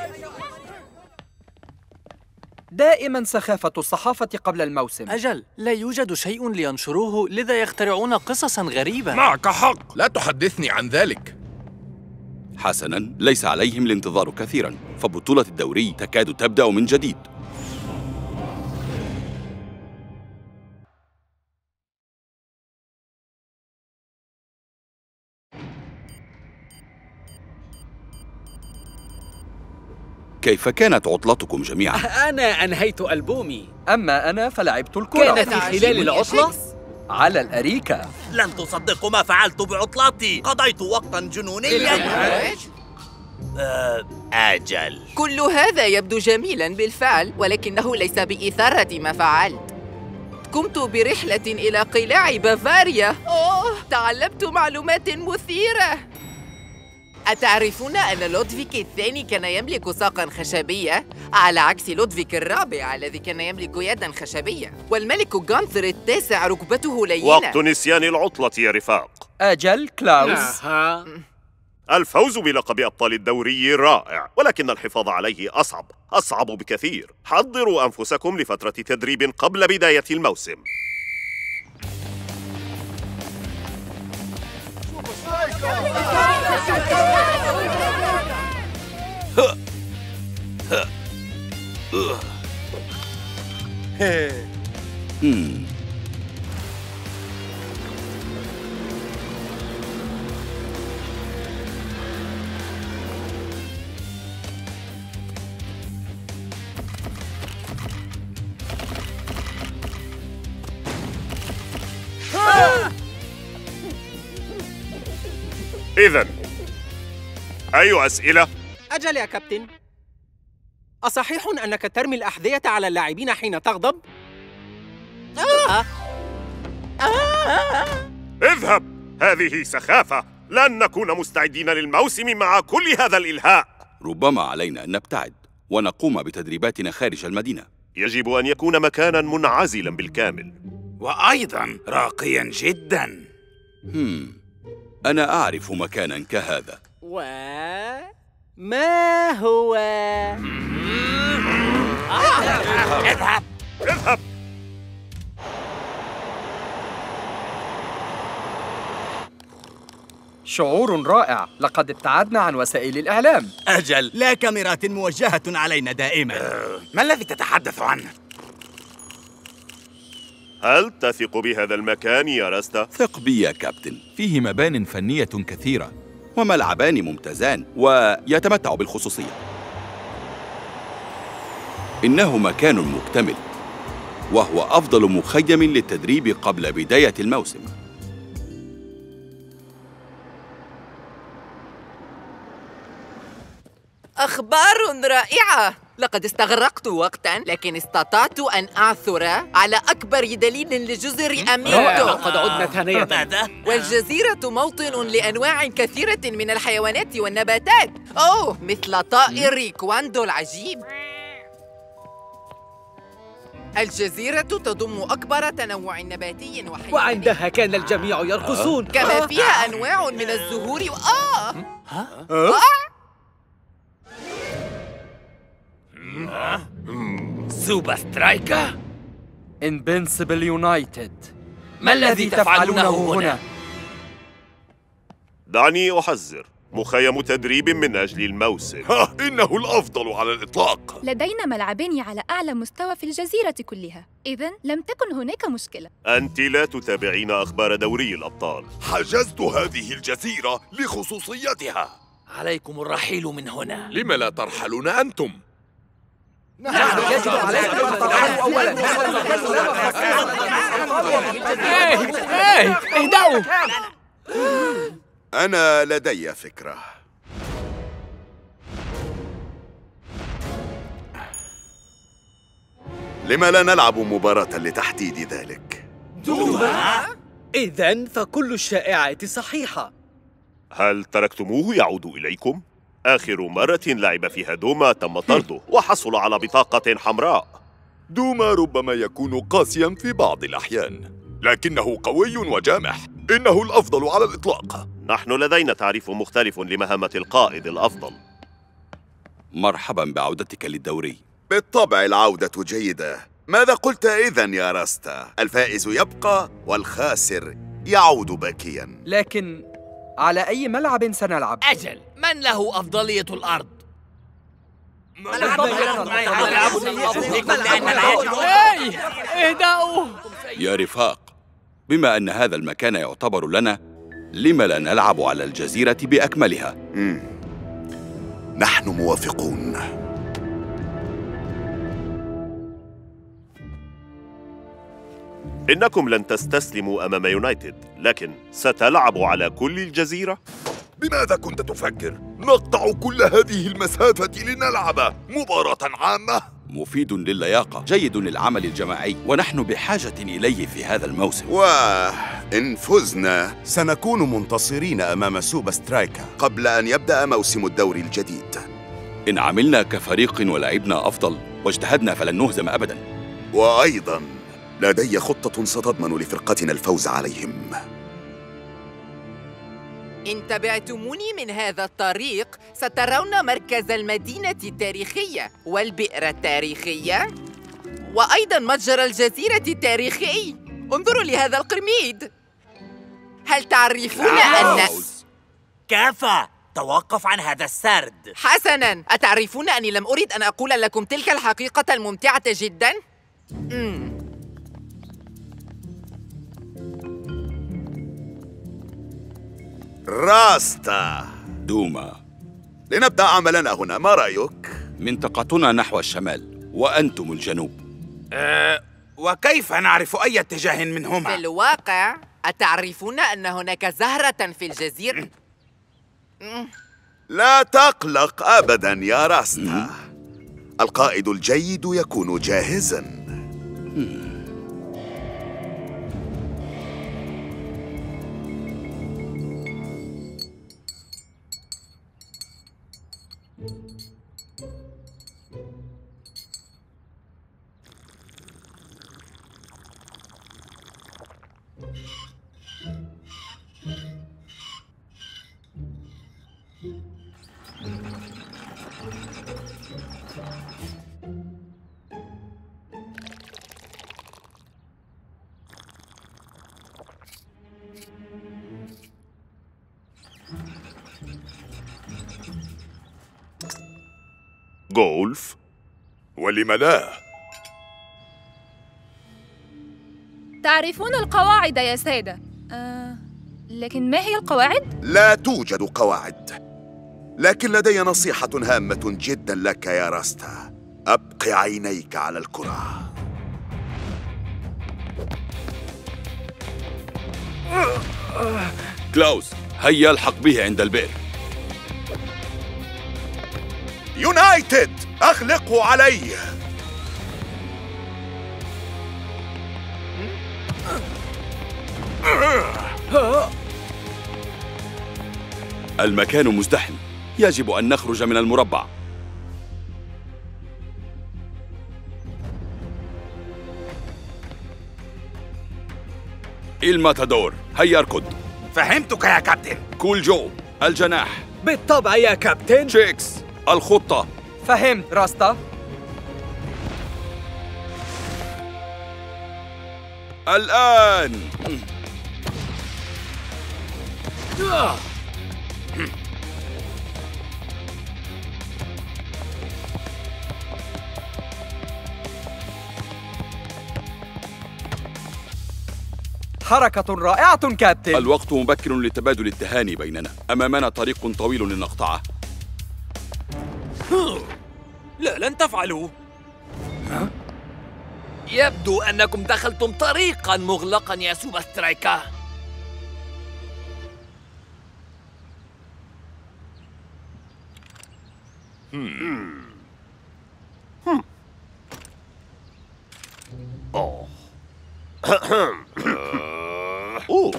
D: دائما سخافة الصحافة قبل الموسم.
K: أجل، لا يوجد شيء لينشروه، لذا يخترعون قصصا غريبة.
P: معك حق، لا تحدثني عن ذلك. حسناً، ليس عليهم الانتظار كثيراً، فبطولة الدوري تكاد تبدأ من جديد. كيف كانت عطلتكم جميعاً؟
L: أنا أنهيت ألبومي.
D: أما أنا فلعبت الكرة.
L: كان في خلال العطلة
D: على الأريكة.
I: لن تصدقوا ما فعلت بعطلتي، قضيت وقتا جنونيا. آه، أجل.
X: كل هذا يبدو جميلا بالفعل، ولكنه ليس بإثارة ما فعلت. قمت برحلة إلى قلاع بافاريا. أوه، تعلمت معلومات مثيرة. أتعرفون أن لودفيك الثاني كان يملك ساقاً خشبية على عكس لودفيك الرابع الذي كان يملك يداً خشبية، والملك غانثر التاسع ركبته لينة.
J: وقت نسيان العطلة يا رفاق.
D: أجل كلاوس.
J: الفوز بلقب أبطال الدوري رائع، ولكن الحفاظ عليه أصعب، أصعب بكثير. حضروا أنفسكم لفترة تدريب قبل بداية الموسم. إذن أي أسئلة؟
W: أجل يا كابتن، أصحيح أنك ترمي الأحذية على اللاعبين حين تغضب؟ آه.
J: آه. اذهب، هذه سخافة. لن نكون مستعدين للموسم مع كل هذا الإلهاء.
P: ربما علينا أن نبتعد ونقوم بتدريباتنا خارج المدينة.
J: يجب أن يكون مكاناً منعزلاً بالكامل،
C: وأيضاً راقياً جداً.
P: هم. أنا أعرف مكاناً كهذا.
W: وما هو؟
J: اذهب اذهب.
D: شعور رائع، لقد ابتعدنا عن وسائل الإعلام.
I: أجل، لا كاميرات موجهة علينا دائما.
C: أه، ما الذي تتحدث عنه؟
J: هل تثق بهذا المكان يا راستا؟
P: ثق بي يا كابتن، فيه مبان فنية كثيرة وملعبان ممتازان ويتمتع بالخصوصية. إنه مكان مكتمل، وهو أفضل مخيم للتدريب قبل بداية الموسم.
X: أخبار رائعة! لقد استغرقت وقتاً، لكن استطعت أن أعثر على أكبر دليل لجزر أمينتو.
L: لقد عدنا ثانية.
X: ماذا؟ والجزيرة موطن لأنواع كثيرة من الحيوانات والنباتات. أوه، مثل طائر كواندو العجيب. الجزيرة تضم أكبر تنوع نباتي وحيواني،
L: وعندها كان الجميع يرقصون.
X: كما فيها أنواع من الزهور و... آه
L: آه
E: سوبر سترايكا؟
D: انفنسبل يونايتد،
E: ما الذي تفعلونه هنا؟
J: دعني أحذر، مخيم تدريب من أجل الموسم.
F: ها، إنه الأفضل على الإطلاق.
N: لدينا ملعبين على أعلى مستوى في الجزيرة كلها، إذن لم تكن هناك مشكلة.
J: أنت لا تتابعين أخبار دوري الأبطال.
F: حجزت هذه الجزيرة لخصوصيتها.
E: عليكم الرحيل من هنا.
F: لم لا ترحلون أنتم؟
G: نحن يجب عليكم أن ترحلوا أولاً.
K: إيه إيه اهدأوا.
F: أنا لدي فكرة. لم لا نلعب مباراة لتحديد ذلك؟
L: دوما؟ إذن فكل الشائعات صحيحة.
J: هل تركتموه يعود إليكم؟ آخر مرة لعب فيها دوما تم طرده وحصل على بطاقة حمراء.
F: دوما ربما يكون قاسياً في بعض الأحيان، لكنه قوي وجامح. إنه الأفضل على الإطلاق.
J: نحن لدينا تعريف مختلف لمهمة القائد الأفضل.
P: مرحباً بعودتك للدوري.
F: بالطبع العودة جيدة. ماذا قلت إذن يا راستا؟ الفائز يبقى والخاسر يعود باكياً.
D: لكن على أي ملعب سنلعب؟
E: أجل، من له أفضلية الأرض؟
K: اهدأوا
P: يا رفاق، بما أن هذا المكان يعتبر لنا، لم لا نلعب على الجزيرة بأكملها؟
F: مم. نحن موافقون.
J: إنكم لن تستسلموا أمام يونايتد، لكن ستلعب على كل الجزيرة؟
F: بماذا كنت تفكر؟ نقطع كل هذه المسافة لنلعب مباراة عامة؟
P: مفيد للياقة، جيد للعمل الجماعي، ونحن بحاجة إليه في هذا الموسم.
F: وإن فزنا سنكون منتصرين أمام سوبر سترايكا قبل أن يبدأ موسم الدوري الجديد.
P: إن عملنا كفريق ولعبنا أفضل واجتهدنا فلن نهزم أبداً.
F: وأيضاً لدي خطة ستضمن لفرقتنا الفوز عليهم.
X: إن تبعتموني من هذا الطريق سترون مركز المدينة التاريخية والبئر التاريخية وأيضاً متجر الجزيرة التاريخي. انظروا لهذا القرميد. هل تعرفون أن...
E: كفى، توقف عن هذا السرد.
X: حسناً، أتعرفون أني لم أريد أن أقول لكم تلك الحقيقة الممتعة جداً؟ مم.
F: راستا
P: دوما،
F: لنبدأ عملنا هنا، ما رأيك؟
P: منطقتنا نحو الشمال وأنتم الجنوب.
C: أه وكيف نعرف أي اتجاه منهما؟
X: في الواقع أتعرفون أن هناك زهرة في الجزيرة؟
F: لا تقلق أبداً يا راستا. القائد الجيد يكون جاهزاً.
J: جولف؟
F: ولم لا؟
N: تعرفون القواعد يا سادة. آه، لكن ما هي القواعد؟
F: لا توجد قواعد، لكن لدي نصيحة هامة جدا لك يا راستا. أبق عينيك على الكرة.
P: كلاوس، هيا الحق به عند البئر.
F: يونايتد، أغلقوا علي.
P: المكان مزدحم، يجب أن نخرج من المربع. الماتادور، هيا اركض.
C: فهمتك يا كابتن.
P: كول جو، الجناح.
L: بالطبع يا كابتن.
P: تشيكس، الخطة.
D: فهمت راستا.
P: الآن.
D: حركة رائعة كابتن.
P: الوقت مبكر لتبادل التهاني بيننا. أمامنا طريق طويل لنقطعه.
E: لا، لن تفعلوا. يبدو أنكم دخلتم طريقاً مغلقاً يا سوبر سترايكا.
B: أوه. أوه.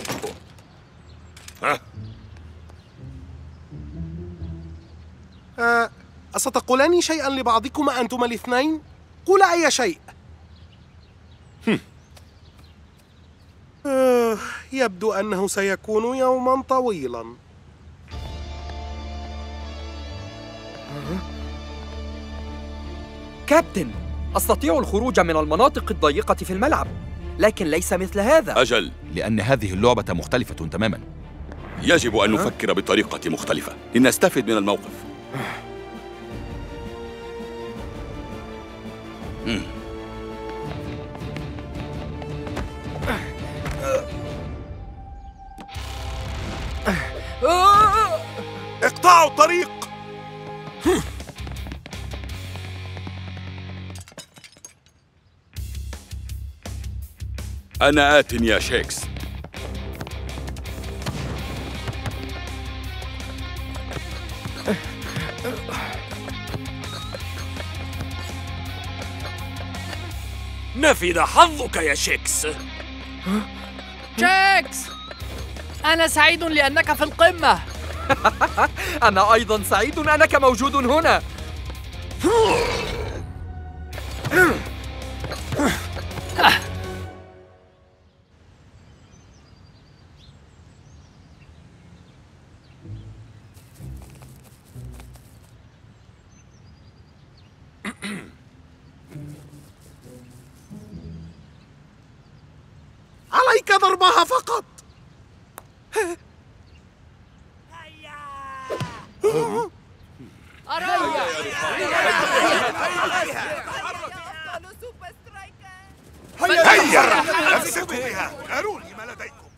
M: أه أستقولان شيئاً لبعضكما أنتما الاثنين؟ قولا أي شيء. آه، يبدو أنه سيكون يوماً طويلاً.
D: كابتن، أستطيع الخروج من المناطق الضيقة في الملعب، لكن ليس مثل هذا.
P: أجل،
O: لأن هذه اللعبة مختلفة تماماً.
P: يجب أن نفكر بطريقة مختلفة لنستفد من الموقف.
F: اقطعوا الطريق.
P: أنا آت يا شيكس.
E: نفذ حظك يا شيكس.
K: شيكس، أنا سعيد لأنك في القمة.
D: أنا أيضاً سعيد أنك موجود هنا.
M: عليك ضربها فقط.
F: هيا امسكوا بها. أروني ما لديكم.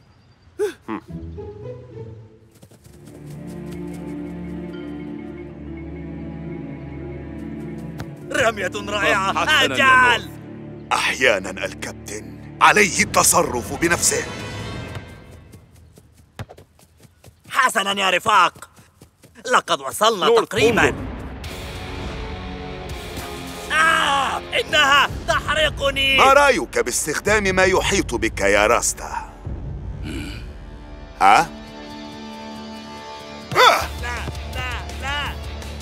I: رمية رائعة. أجل.
F: أحيانا الكابتن عليه التصرف بنفسه.
I: حسنا يا رفاق، لقد وصلنا تقريبا. آه، إنها تحرقني.
F: ما رأيك باستخدام ما يحيط بك يا راستا؟ ها؟
I: لا لا لا.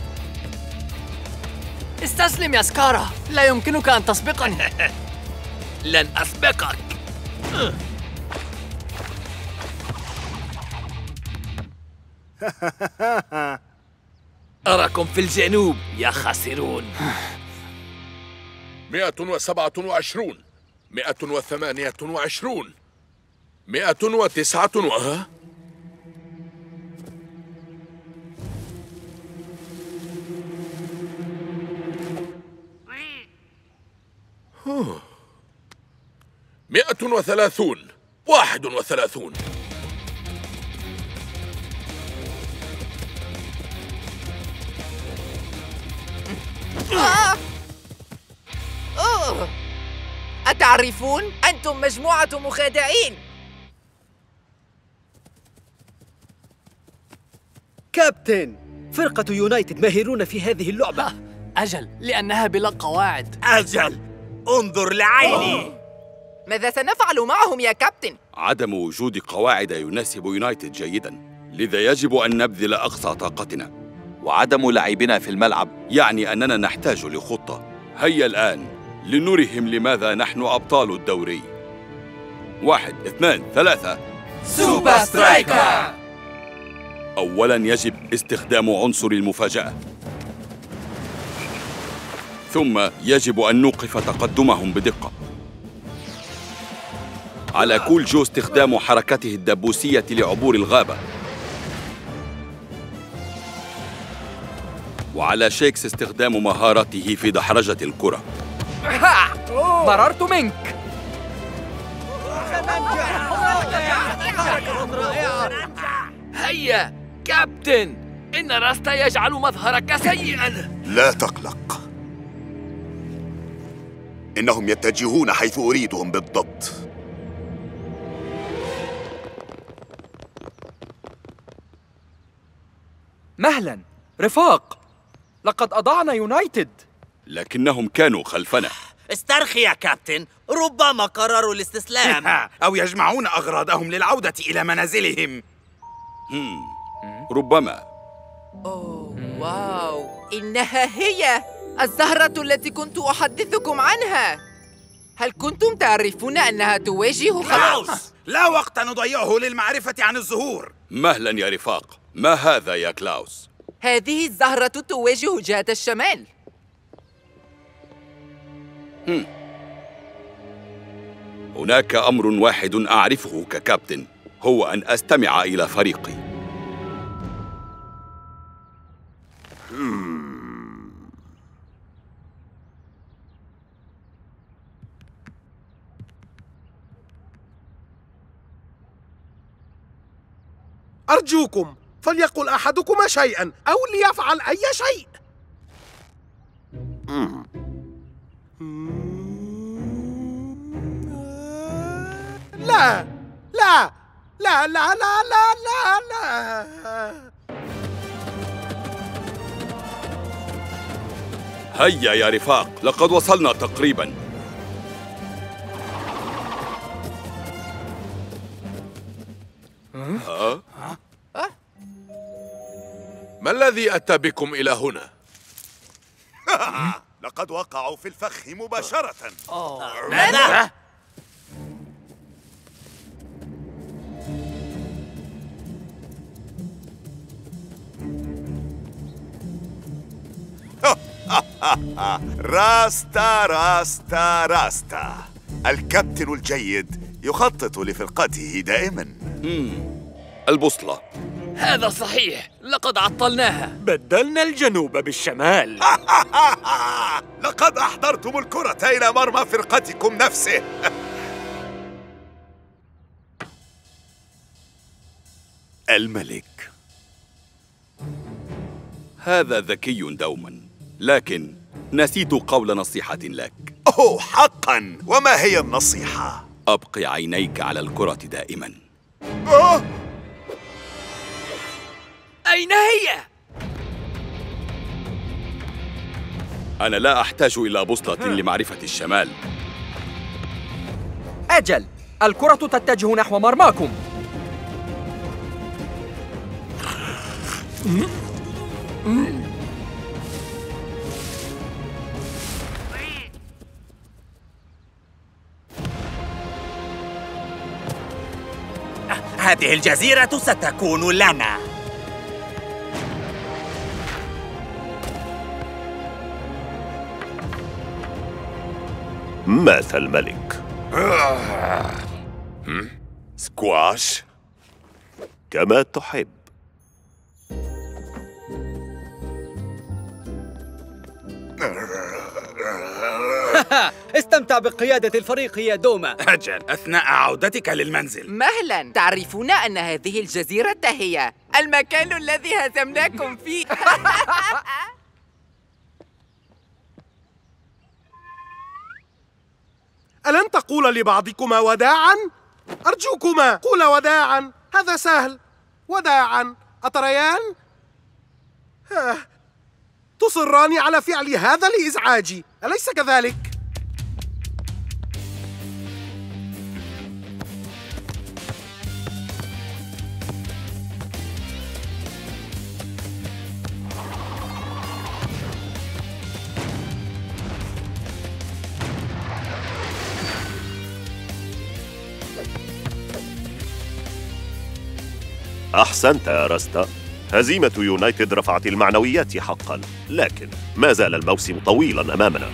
K: استسلم يا سكارا، لا يمكنك أن تسبقني.
E: لن أسبقك. أراكم في الجنوب يا خاسرون.
Q: مئة وسبعة وعشرون، مئة وثمانية وعشرون، مئة وتسعة و... مئة وثلاثون، واحد وثلاثون.
X: آه. أوه. أتعرفون؟ أنتم مجموعة مخادعين.
L: كابتن، فرقة يونايتد ماهرون في هذه اللعبة.
K: أجل، لأنها بلا قواعد.
I: أجل، انظر لعيني.
X: ماذا سنفعل معهم يا كابتن؟
P: عدم وجود قواعد يناسب يونايتد جيداً، لذا يجب أن نبذل أقصى طاقتنا.
O: وعدم لعبنا في الملعب
P: يعني أننا نحتاج لخطة. هيا الآن لنرهم لماذا نحن أبطال الدوري. واحد، اثنان، ثلاثة.
D: سوبر سترايكر!
P: أولاً يجب استخدام عنصر المفاجأة، ثم يجب أن نوقف تقدمهم بدقة. على كول جو استخدام حركته الدبوسية لعبور الغابة، وعلى شيكس استخدام مهارته في دحرجة الكرة.
D: مررت منك.
E: هيا كابتن، إن راستا يجعل مظهرك سيئاً.
F: لا تقلق، إنهم يتجهون حيث أريدهم بالضبط.
D: مهلا رفاق، لقد أضعنا يونايتد.
P: لكنهم كانوا خلفنا.
I: استرخي يا كابتن، ربما قرروا الاستسلام.
C: أو يجمعون أغراضهم للعودة إلى منازلهم.
P: ربما.
X: أوه واو، إنها هي الزهرة التي كنت أحدثكم عنها. هل كنتم تعرفون أنها تواجه
C: كلاوس؟ لا وقت نضيعه للمعرفة عن الزهور.
P: مهلا يا رفاق، ما هذا يا كلاوس؟
X: هذه الزهرة تواجه جهة الشمال.
P: هم. هناك أمر واحد أعرفه ككابتن، هو أن أستمع إلى فريقي.
M: أرجوكم فليقل أحدكما شيئاً أو ليفعل أي شيء. لا لا لا لا لا لا لا لا.
P: هيا يا رفاق، لقد وصلنا تقريباً.
Q: ها؟ ما الذي أتى بكم إلى هنا؟
F: لقد وقعوا في الفخ مباشرة.
I: ماذا؟
F: راستا راستا راستا، الكابتن الجيد يخطط لفرقته دائما.
P: البوصلة.
E: هذا صحيح، لقد عطلناها.
A: بدلنا الجنوب بالشمال.
F: لقد أحضرتم الكرة إلى مرمى فرقتكم نفسه. الملك.
P: هذا ذكي دوما، لكن نسيت قول نصيحة لك.
F: أوه حقا، وما هي النصيحة؟
P: أبق عينيك على الكرة دائما.
F: أوه.
E: أين هي؟
P: أنا لا أحتاج إلى بوصلة لمعرفة الشمال.
D: أجل، الكرة تتجه نحو مرماكم.
I: هذه الجزيرة ستكون لنا.
J: مات الملك.
F: سكواش
J: كما تحب.
L: استمتع بقيادة الفريق يا دوما.
C: أجل، أثناء عودتك للمنزل.
X: مهلا، تعرفون أن هذه الجزيرة هي المكان الذي هزمناكم فيه.
M: ألن تقول لبعضكما وداعاً؟ أرجوكما قولا وداعاً، هذا سهل. وداعاً، أتريان؟ تصران على فعل هذا لإزعاجي، أليس كذلك؟
J: أحسنت يا راستا. هزيمة يونايتد رفعت المعنويات حقا، لكن ما زال الموسم طويلا أمامنا.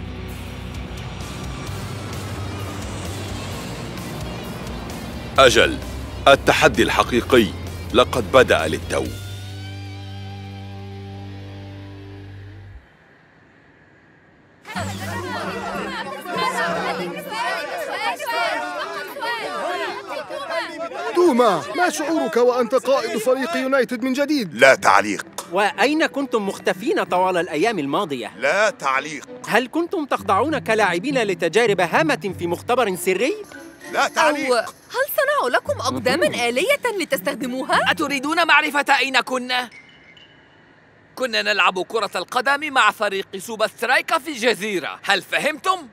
P: أجل، التحدي الحقيقي لقد بدأ للتو.
M: توما، ما شعورك وأنت قائد فريق يونايتد من جديد؟
F: لا تعليق.
W: وأين كنتم مختفين طوال الأيام الماضية؟
F: لا تعليق.
W: هل كنتم تخضعون كلاعبين لتجارب هامة في مختبر سري؟
F: لا تعليق.
V: أو هل صنعوا لكم أقداما آلية لتستخدموها؟
E: أتريدون معرفة أين كنا؟ كنا نلعب كرة القدم مع فريق سوبر سترايكا في الجزيرة، هل فهمتم؟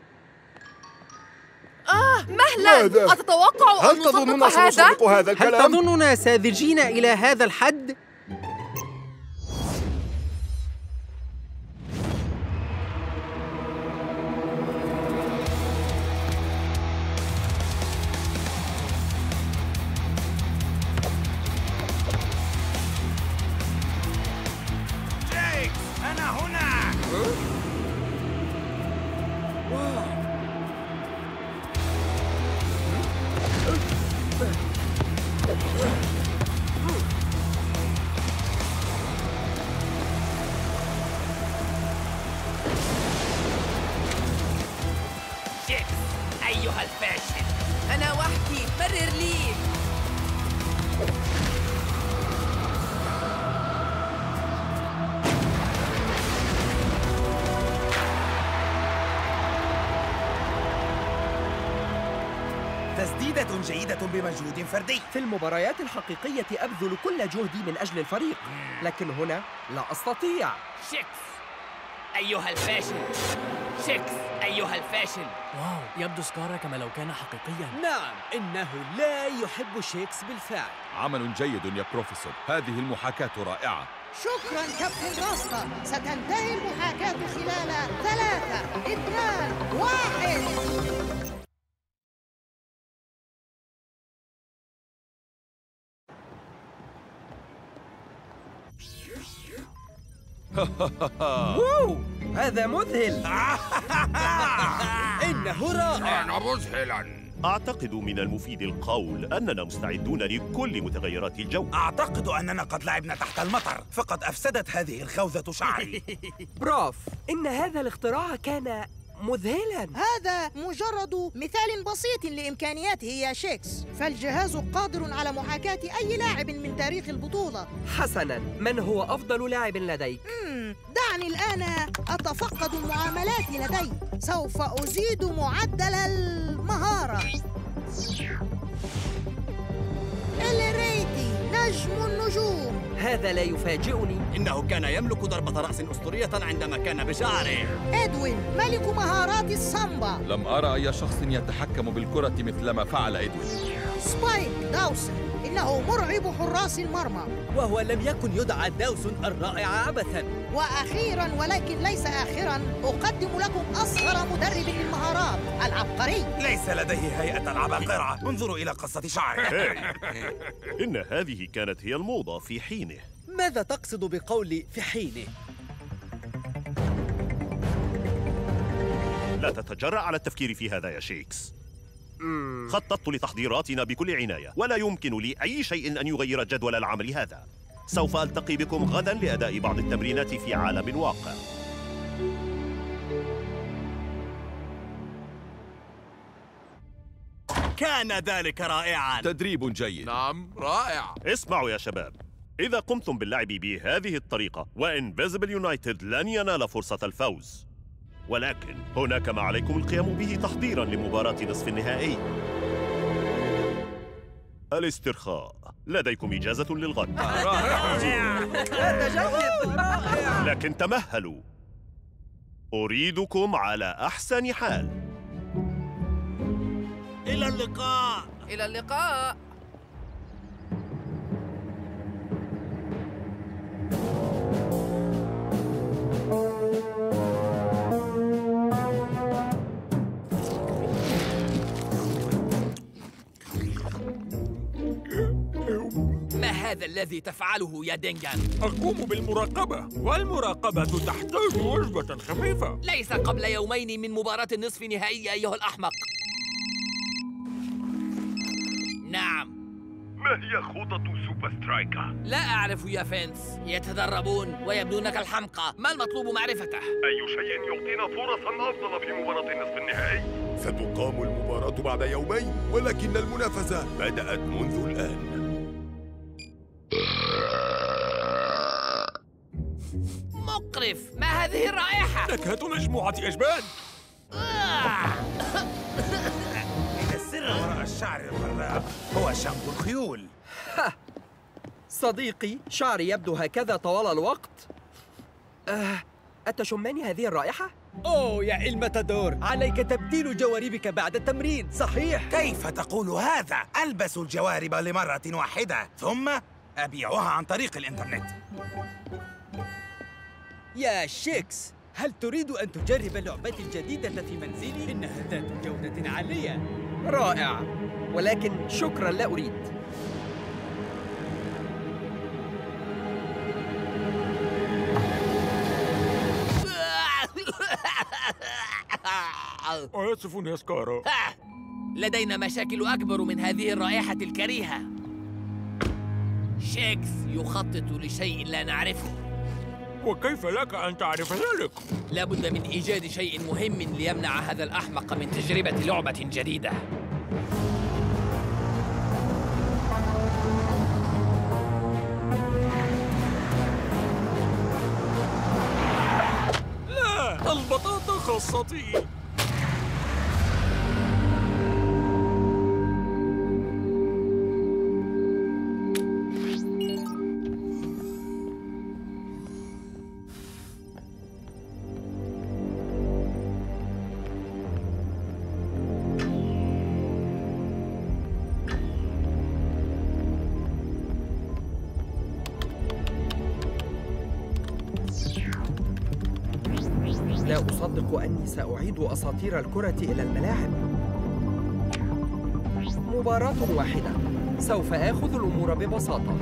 V: آه مهلا، أتتوقع أن نصدق هذا؟
M: هذا الكلام؟
W: هل تظننا ساذجين إلى هذا الحد؟
C: أنا هنا.
E: شيكس أيها الفاشل.
X: أنا وحدي، برر لي.
C: تسديدة جيدة بمجهود فردي.
D: في المباريات الحقيقية أبذل كل جهدي من أجل الفريق، لكن هنا لا أستطيع.
E: شيكس أيها الفاشل. شيكس أيها الفاشل.
K: واو، يبدو سكارا كما لو كان حقيقيا.
L: نعم، إنه لا يحب شيكس بالفعل.
H: عمل جيد يا بروفيسور، هذه المحاكاة رائعة.
G: شكرا كابتن راستا، ستنتهي المحاكاة خلال ثلاثة اثنان واحد.
D: واو، هذا مذهل.
L: إنه رائع.
Q: كان مذهلا.
J: أعتقد من المفيد القول أننا مستعدون لكل متغيرات الجو.
C: أعتقد أننا قد لعبنا تحت المطر، فقد أفسدت هذه الخوذة شعري.
D: بروف، إن هذا الاختراع كان مذهلا.
G: هذا مجرد مثال بسيط لإمكانياته يا شيكس، فالجهاز قادر على محاكاة أي لاعب من تاريخ البطولة.
D: حسناً، من هو أفضل لاعب لديك؟
G: مم. دعني الآن أتفقد المعاملات لدي. سوف أزيد معدل المهارة. إليريتي، نجم النجوم.
D: هذا لا يفاجئني.
I: إنه كان يملك ضربة رأس أسطورية عندما كان بشعره.
G: إدوين، ملك مهارات السامبا.
H: لم أرى أي شخص يتحكم بالكرة مثلما فعل إدوين.
G: سبايك داوسون، إنه مرعب حراس المرمى.
L: وهو لم يكن يدعى داوسون الرائع عبثا.
G: وأخيرا ولكن ليس آخرا، أقدم لكم أصغر مدرب للمهارات، العبقري.
C: ليس لديه هيئة العباقرة، انظروا إلى قصة شعره.
J: إن هذه كانت هي الموضة في حينه.
L: ماذا تقصد بقول في حينه؟
J: لا تتجرأ على التفكير في هذا يا شيكس. خططت لتحضيراتنا بكل عناية، ولا يمكن لي أي شيء أن يغير جدول العمل هذا. سوف ألتقي بكم غدا لأداء بعض التمرينات في عالم واقع.
I: كان ذلك رائعاً.
H: تدريب جيد.
Q: نعم، رائع.
J: اسمعوا يا شباب، إذا قمتم باللعب بهذه الطريقة، وإنفيزبل يونايتد لن ينال فرصة الفوز. ولكن هناك ما عليكم القيام به تحضيراً لمباراة نصف النهائي. الاسترخاء. لديكم إجازة للغد.
D: هذا جيد.
J: لكن تمهلوا، أريدكم على أحسن حال.
I: إلى اللقاء.
X: إلى اللقاء.
E: ما هذا الذي تفعله يا دينغان؟
A: أقوم بالمراقبة، والمراقبة تحتاج وجبة خفيفة.
E: ليس قبل يومين من مباراة النصف نهائي أيها الأحمق. نعم.
R: ما هي خطط سوبر سترايكا؟
E: لا أعرف يا فينس، يتدربون ويبدون كالحمقى. ما المطلوب معرفته؟
R: أي شيء يعطينا فرصا أفضل في مباراة النصف النهائي؟
S: ستقام المباراة بعد يومين، ولكن المنافسة بدأت منذ الآن.
E: مقرف، ما هذه الرائحة؟
A: نكهة مجموعة أجبان.
C: إن السر وراء الشعر الغراء هو شنق الخيول.
D: صديقي، شعري يبدو هكذا طوال الوقت. أه، أتشمان هذه الرائحة؟
L: أوه يا الماتادور، عليك تبديل جواربك بعد التمرين، صحيح؟
C: كيف تقول هذا؟ ألبس الجوارب لمرة واحدة ثم أبيعها عن طريق الإنترنت.
L: يا شيكس، هل تريد أن تجرب اللعبة الجديدة في منزلي؟ إنها ذات جودة عالية.
D: رائع، ولكن شكراً لا أريد.
A: آسف يا سكارا.
E: لدينا مشاكل أكبر من هذه الرائحة الكريهة. شيكس يخطط لشيء لا نعرفه.
A: وكيف لك أن تعرف ذلك؟
E: لابد من إيجاد شيء مهم ليمنع هذا الأحمق من تجربة لعبة جديدة.
A: لا، البطاطا خاصتي.
D: لا أصدق أني سأعيد أساطير الكرة إلى الملاعب. مباراة واحدة، سوف آخذ الأمور ببساطة.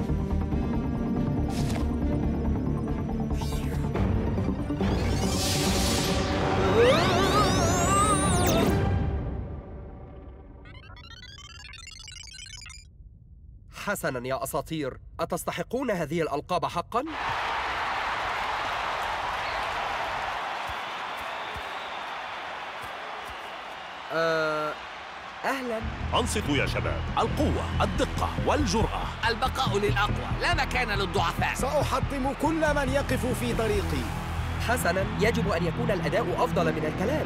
D: حسناً يا أساطير، أتستحقون هذه الألقاب حقاً؟ أه... أهلاً.
J: أنصتوا يا شباب.
O: القوة، الدقة والجرأة.
E: البقاء للأقوى، لا مكان للضعفاء.
G: سأحطم كل من يقف في طريقي.
D: حسناً، يجب أن يكون الأداء أفضل من الكلام.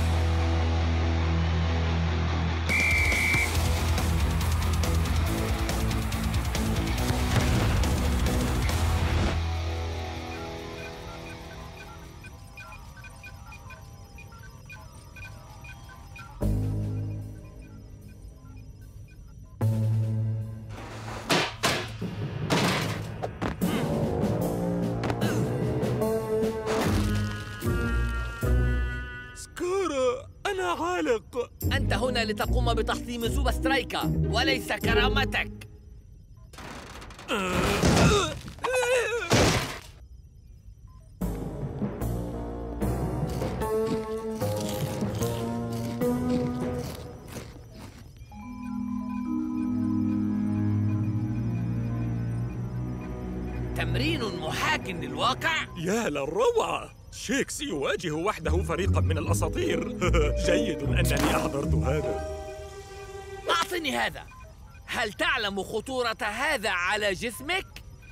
A: أنا عالق.
E: أنت هنا لتقوم بتحطيم سوبر سترايكا وليس كرامتك. تمرين محاك للواقع؟
A: يا للروعة! شيكس يواجه وحده فريقا من الأساطير. جيد أنني أحضرت هذا.
E: أعطني هذا. هل تعلم خطورة هذا على جسمك؟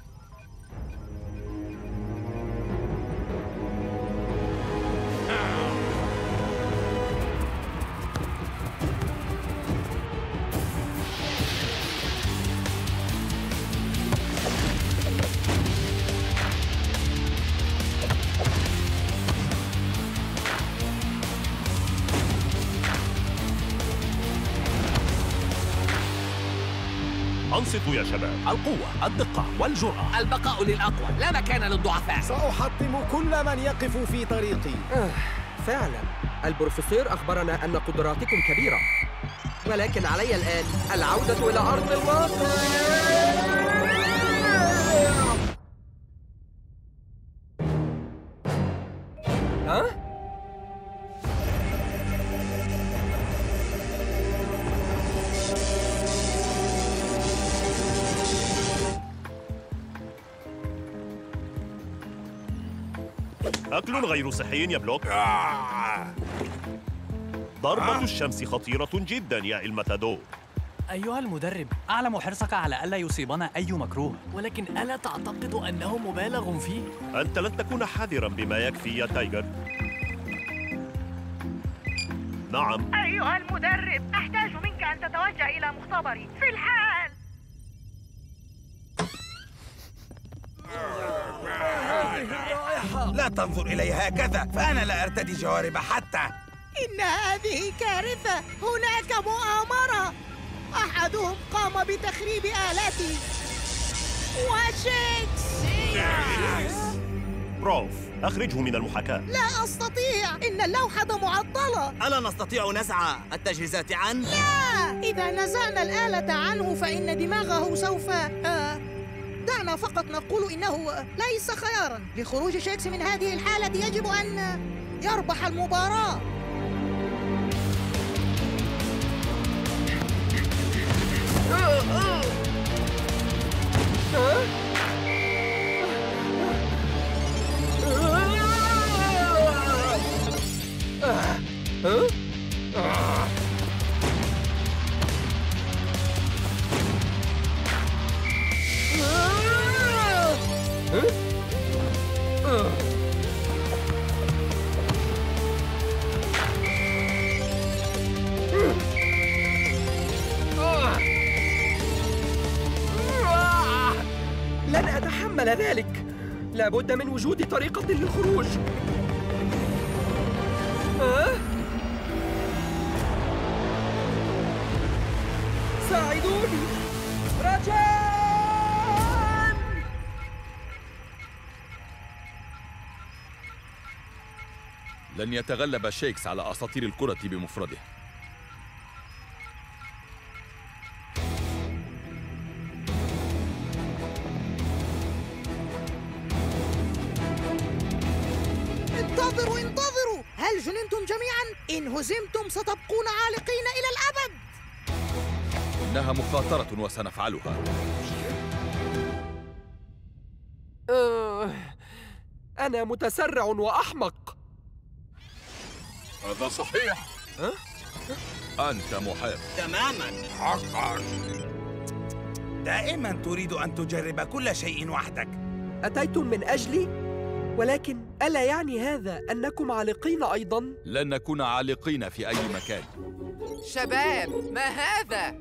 J: أنصتوا يا شباب.
O: القوة، الدقة والجرأة.
E: البقاء للأقوى، لا مكان للضعفاء.
G: سأحطم كل من يقف في طريقي.
D: آه، فعلا البروفيسور أخبرنا أن قدراتكم كبيرة، ولكن علي الآن العودة إلى أرض الواقع. ها؟
J: أكل غير صحي يا بلوك. ضربة الشمس خطيرة جدا يا الماتادور.
K: أيها المدرب، أعلم حرصك على ألا يصيبنا أي مكروه، ولكن ألا تعتقد أنه مبالغ فيه؟
J: أنت لن تكون حذرا بما يكفي يا تايجر. نعم.
B: أيها المدرب، أحتاج منك أن تتوجه إلى مختبري في الحال.
C: لا تنظر إلي هكذا، فأنا لا أرتدي جوارب حتى.
G: إن هذه كارثة. هناك مؤامرة. أحدهم قام بتخريب آلاتي. وشيكس.
J: بروف، أخرجه من المحاكاة.
G: لا أستطيع. إن اللوحة معطلة.
I: ألا نستطيع نزع التجهيزات عنه؟
G: لا. إذا نزعنا الآلة عنه فإن دماغه سوف آه دعنا فقط نقول إنه ليس خياراً. لخروج شيكس من هذه الحالة يجب أن يربح المباراة.
D: لن أتحمل ذلك. لابد من وجود طريقة للخروج. ها؟ ساعدوني رجاء.
H: لن يتغلب شيكس على أساطير الكرة بمفرده.
G: انتظروا انتظروا. هل جننتم جميعا؟ إن هزمتم ستبقون عالقين إلى الأبد.
H: إنها مخاطرة وسنفعلها.
D: آه، أنا متسرع وأحمق.
Q: هذا صحيح.
D: أه؟
H: أنت محق.
I: تماما.
Q: حقا.
C: دائما تريد أن تجرب كل شيء وحدك.
D: أتيتم من أجلي؟ ولكن ألا يعني هذا أنكم عالقين أيضاً؟
H: لن نكون عالقين في أي مكان.
X: شباب، ما هذا؟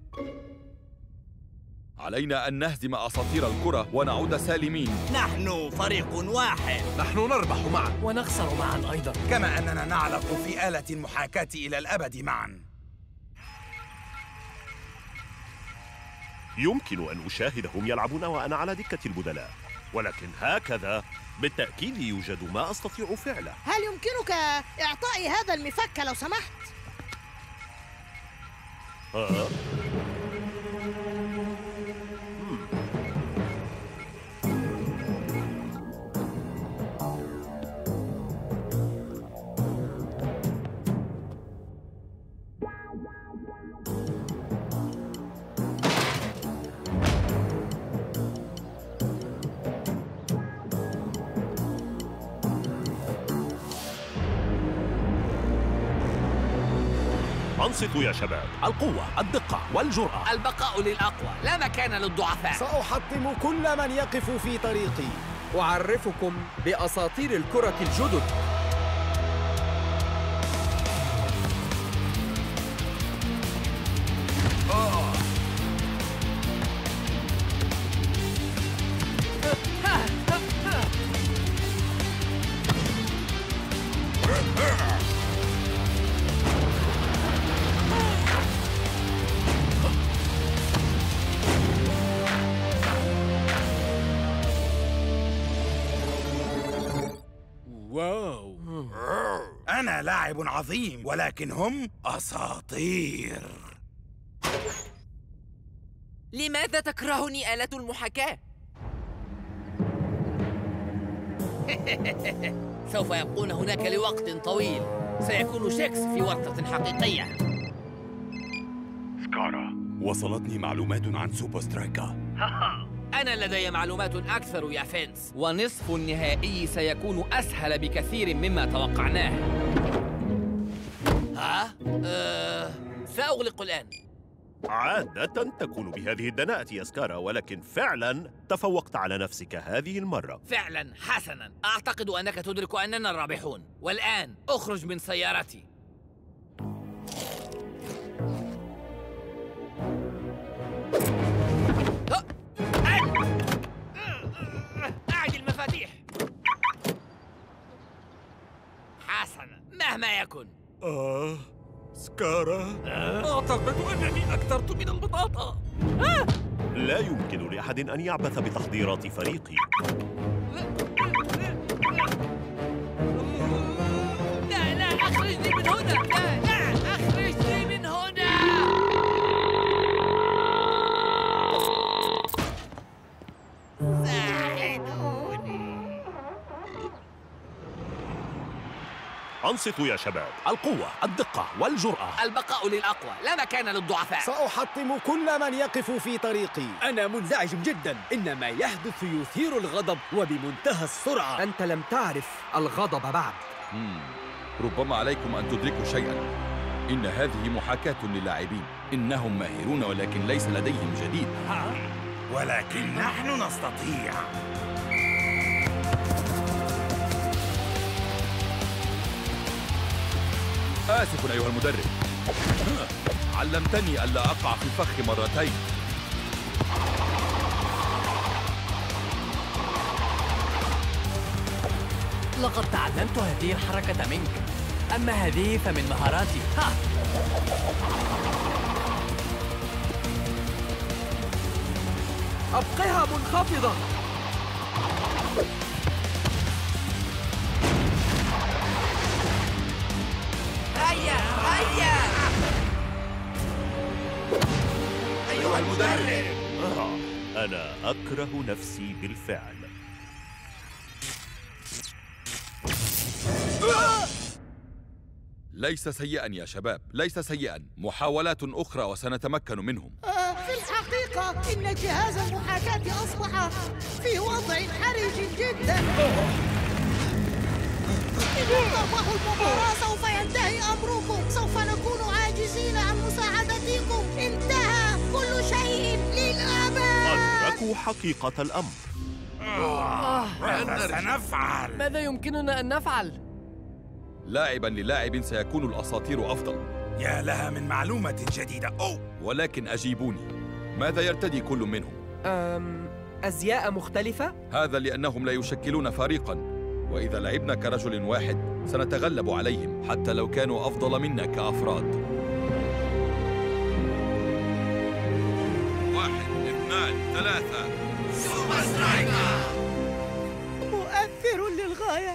H: علينا أن نهزم أساطير الكرة ونعود سالمين.
I: نحن فريق واحد.
Q: نحن نربح معا
K: ونخسر معا أيضا.
C: كما أننا نعلق في آلة المحاكاة إلى الأبد معا.
J: يمكن أن أشاهدهم يلعبون وأنا على دكة البدلاء، ولكن هكذا بالتأكيد يوجد ما أستطيع فعله.
G: هل يمكنك إعطائي هذا المفك لو سمحت؟
J: آه. أنصتوا يا شباب.
O: القوة، الدقة والجرأة.
E: البقاء للأقوى، لا مكان للضعفاء.
L: سأحطم كل من يقف في طريقي.
D: أعرفكم بأساطير الكرة الجدد.
E: أوه.
C: واو. أنا لاعب عظيم، ولكن هم أساطير.
X: لماذا تكرهني آلة المحاكاة؟
E: سوف يبقون هناك لوقت طويل. سيكون شيكس في ورطة حقيقية.
S: سكارا، وصلتني معلومات عن سوبر سترايكا.
E: أنا لدي معلومات أكثر يا فينس، ونصف النهائي سيكون أسهل بكثير مما توقعناه. ها؟ أه... سأغلق الآن.
J: عادة تكون بهذه الدناءة يا سكارا، ولكن فعلا تفوقت على نفسك هذه المرة.
E: فعلا حسنا، أعتقد أنك تدرك أننا الرابحون. والآن أخرج من سيارتي. أعد المفاتيح. حسنا، مهما يكن.
A: آه سكارا، أعتقد أنني أكثرت من البطاطا.
E: آه.
J: لا يمكن لأحد أن يعبث بتحضيرات فريقي.
E: لا لا، أخرجني من هنا. لا لا، أخرجني من هنا.
J: أنصتوا يا شباب.
O: القوة، الدقة والجرأة.
E: البقاء للأقوى، لا مكان للضعفاء.
L: سأحطم كل من يقف في طريقي. أنا منزعج جدا، إن ما يحدث يثير الغضب وبمنتهى السرعة.
D: أنت لم تعرف الغضب بعد.
H: مم. ربما عليكم أن تدركوا شيئا. إن هذه محاكاة للاعبين. إنهم ماهرون ولكن ليس لديهم جديد.
C: ولكن نحن نستطيع.
H: آسف أيها المدرب، علمتني ألا أقع في الفخ مرتين.
K: لقد تعلمت هذه الحركة منك، أما هذه فمن مهاراتي. ها.
D: أبقها منخفضة.
E: هيا هيا
J: أيها المدرب. آه. أنا أكره نفسي بالفعل.
H: ليس سيئا يا شباب، ليس سيئا. محاولات أخرى وسنتمكن منهم.
G: آه في الحقيقة إن جهاز المحاكاة أصبح في وضع حرج جدا. إذا تربحوا المباراة سوف ينتهي أمركم. سوف نكون عاجزين عن مساعدتكم. انتهى كل شيء للأبد.
J: أدركوا حقيقة الأمر.
C: آه. ماذا سنفعل؟
K: ماذا يمكننا أن نفعل؟
H: لاعبا للاعب سيكون الأساطير أفضل.
C: يا لها من معلومة جديدة. أوه.
H: ولكن أجيبوني، ماذا يرتدي كل منهم؟
D: أم... أزياء مختلفة؟
H: هذا لأنهم لا يشكلون فريقا، وإذا لعبنا كرجل واحد سنتغلب عليهم حتى لو كانوا أفضل منا كأفراد. واحد، اثنان، ثلاثة.
E: سوبر سترايكر
G: مؤثر للغاية.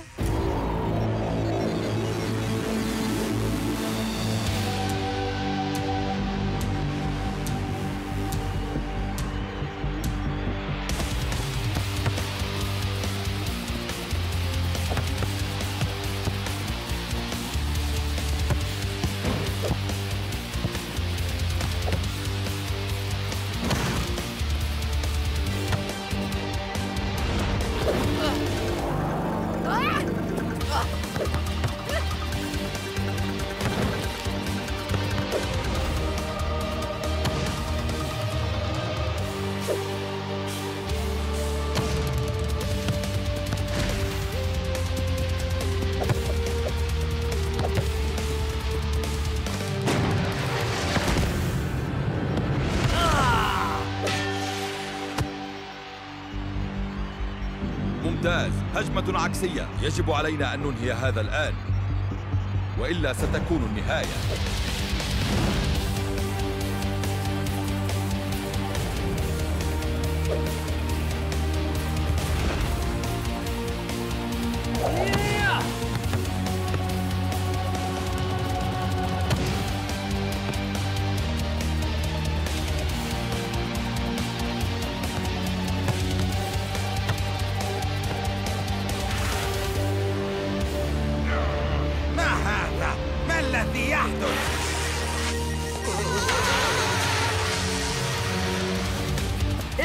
H: ممتاز، هجمة عكسية. يجب علينا أن ننهي هذا الآن، وإلا ستكون النهاية.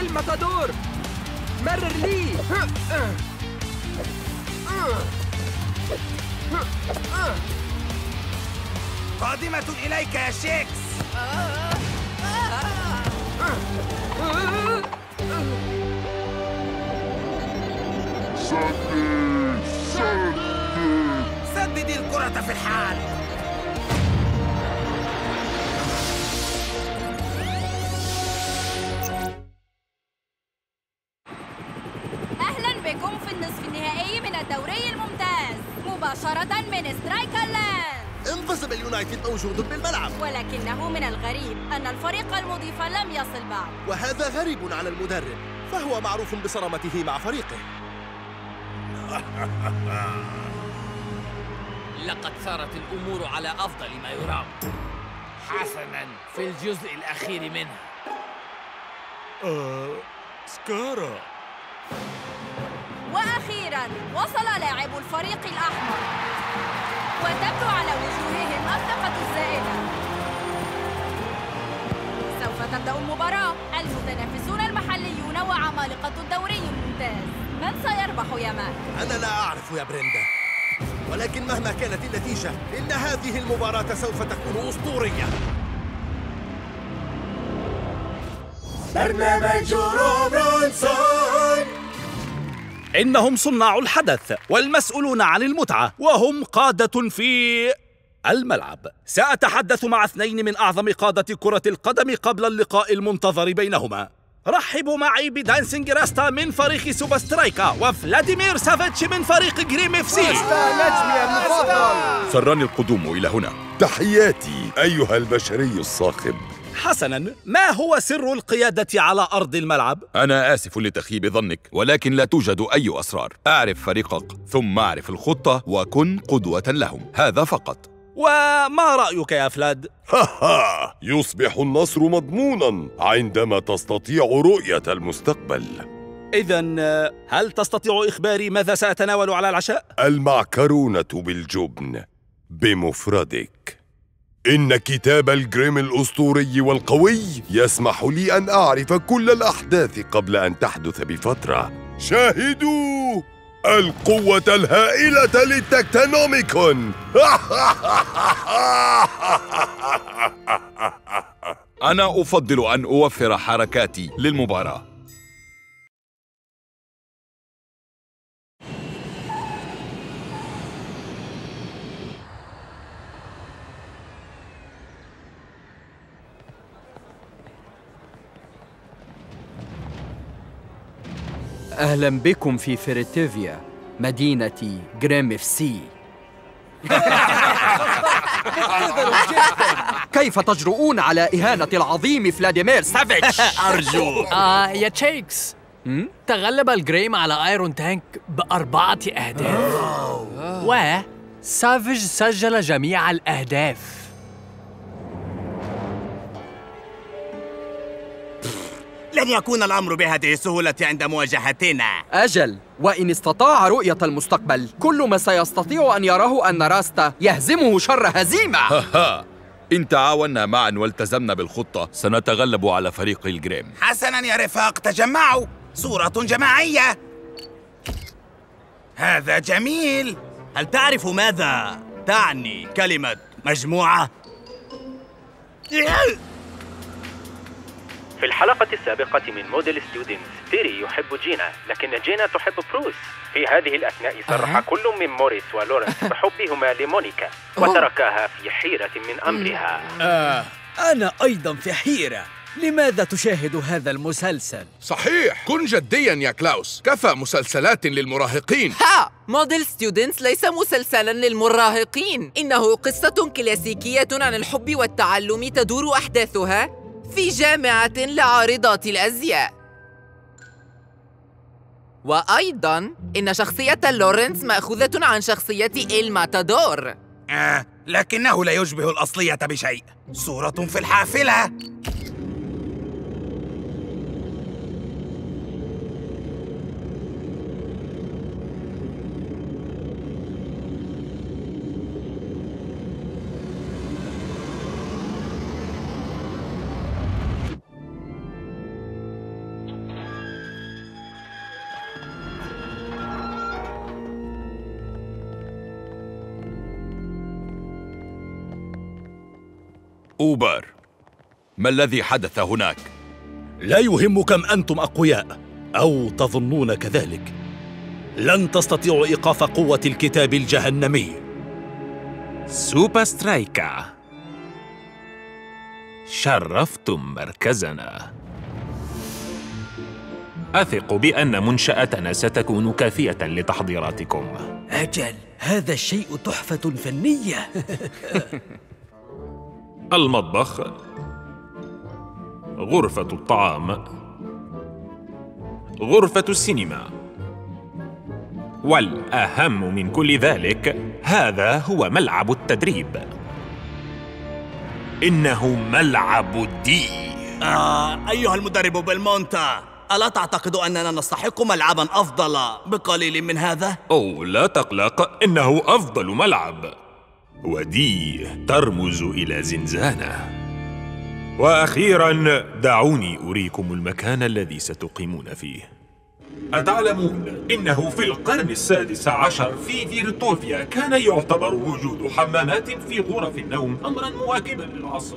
D: الماتادور مرر لي.
C: قادمة إليك يا شيكس. سددي الكرة في الحال.
N: أهلا بكم في النصف النهائي من الدوري الممتاز مباشرة من سترايكر لاند.
P: انفصل اليونايتد موجود بالملعب،
N: ولكنه من الغريب أن الفريق المضيف لم يصل بعد،
P: وهذا غريب على المدرب، فهو معروف بصرامته مع فريقه.
E: لقد سارت الأمور على أفضل ما يرام. حسناً، في الجزء الأخير منها.
A: آه، سكارا.
N: وأخيراً وصل لاعب الفريق الأحمر، وتبدو على وجوههم الثقة الزائدة. سوف تبدأ المباراة، المتنافسون المحليون وعمالقة الدوري الممتاز. من سيربح يا ماك؟
P: أنا لا أعرف يا بريندا، ولكن مهما كانت النتيجة إن هذه المباراة سوف تكون أسطورية.
O: برنامج روبنسون. إنهم صناع الحدث والمسؤولون عن المتعة، وهم قادة في الملعب. سأتحدث مع اثنين من أعظم قادة كرة القدم قبل اللقاء المنتظر بينهما. رحبوا معي بدانسينج راستا من فريق سوبر سترايكا، وفلاديمير سافيتش من فريق جريم اف سي.
S: نجمي المفضل. سرني القدوم إلى هنا. تحياتي أيها البشري الصاخب.
O: حسناً، ما هو سر القيادة على أرض الملعب؟
H: أنا آسف لتخيب ظنك، ولكن لا توجد أي أسرار. أعرف فريقك، ثم أعرف الخطة، وكن قدوة لهم. هذا فقط.
O: وما رأيك يا فلاد؟
S: ها يصبح النصر مضموناً عندما تستطيع رؤية المستقبل.
O: إذن هل تستطيع إخباري ماذا سأتناول على العشاء؟
S: المعكرونة بالجبن بمفردك. إن كتاب الجريم الأسطوري والقوي يسمح لي أن أعرف كل الأحداث قبل أن تحدث بفترة. شاهدوا القوة الهائلة للتكتونوميكون.
H: أنا أفضل أن أوفر حركاتي للمباراة.
D: أهلا بكم في فيريتيفيا، مدينة جريم اف سي. كيف تجرؤون على إهانة العظيم فلاديمير سافيتش؟
K: أرجو آه يا تشيكس، تغلب الجريم على ايرون تانك بأربعة أهداف، وسافيج سجل جميع الأهداف.
I: لن يكون الأمر بهذه السهولة عند مواجهتنا.
D: أجل، وإن استطاع رؤية المستقبل، كل ما سيستطيع أن يراه أن راستا يهزمه شر هزيمة.
H: ها إن تعاوننا معا والتزمنا بالخطة سنتغلب على فريق الجريم.
C: حسناً يا رفاق، تجمعوا. صورة جماعية. هذا جميل.
I: هل تعرف ماذا تعني كلمة مجموعة؟
T: في الحلقة السابقة من موديل ستودنتس، تيري يحب جينا، لكن جينا تحب بروس. في هذه الأثناء صرح كل من موريس ولورنس بحبهما لمونيكا، وتركاها في حيرة من أمرها.
L: آه، أنا أيضا في حيرة. لماذا تشاهد هذا المسلسل؟
Q: صحيح، كن جديا يا كلاوس، كفى مسلسلات للمراهقين.
X: ها، موديل ستودنتس ليس مسلسلا للمراهقين، إنه قصة كلاسيكية عن الحب والتعلم تدور أحداثها في جامعة لعارضات الأزياء. وأيضاً إن شخصية لورنس مأخوذة عن شخصية الماتادور.
C: آه، لكنه لا يشبه الأصلية بشيء. صورة في الحافلة.
H: أوبر، ما الذي حدث هناك؟
O: لا يهم كم أنتم أقوياء أو تظنون كذلك، لن تستطيعوا إيقاف قوة الكتاب الجهنمي.
F: سوبر سترايكا، شرفتم مركزنا. أثق بأن منشأتنا ستكون كافية لتحضيراتكم.
L: أجل، هذا الشيء تحفة فنية.
A: المطبخ، غرفة الطعام، غرفة السينما، والأهم من كل ذلك هذا هو ملعب التدريب. إنه ملعب دي.
I: آه، أيها المدرب بلمونتا، ألا تعتقد أننا نستحق ملعباً أفضل بقليل من هذا؟
A: أو لا تقلق، إنه أفضل ملعب، ودي ترمز إلى زنزانة. وأخيراً دعوني أريكم المكان الذي ستقيمون فيه. أتعلمون إنه في القرن السادس عشر في فيرتوفيا كان يعتبر وجود حمامات في غرف النوم أمراً مواكباً للعصر.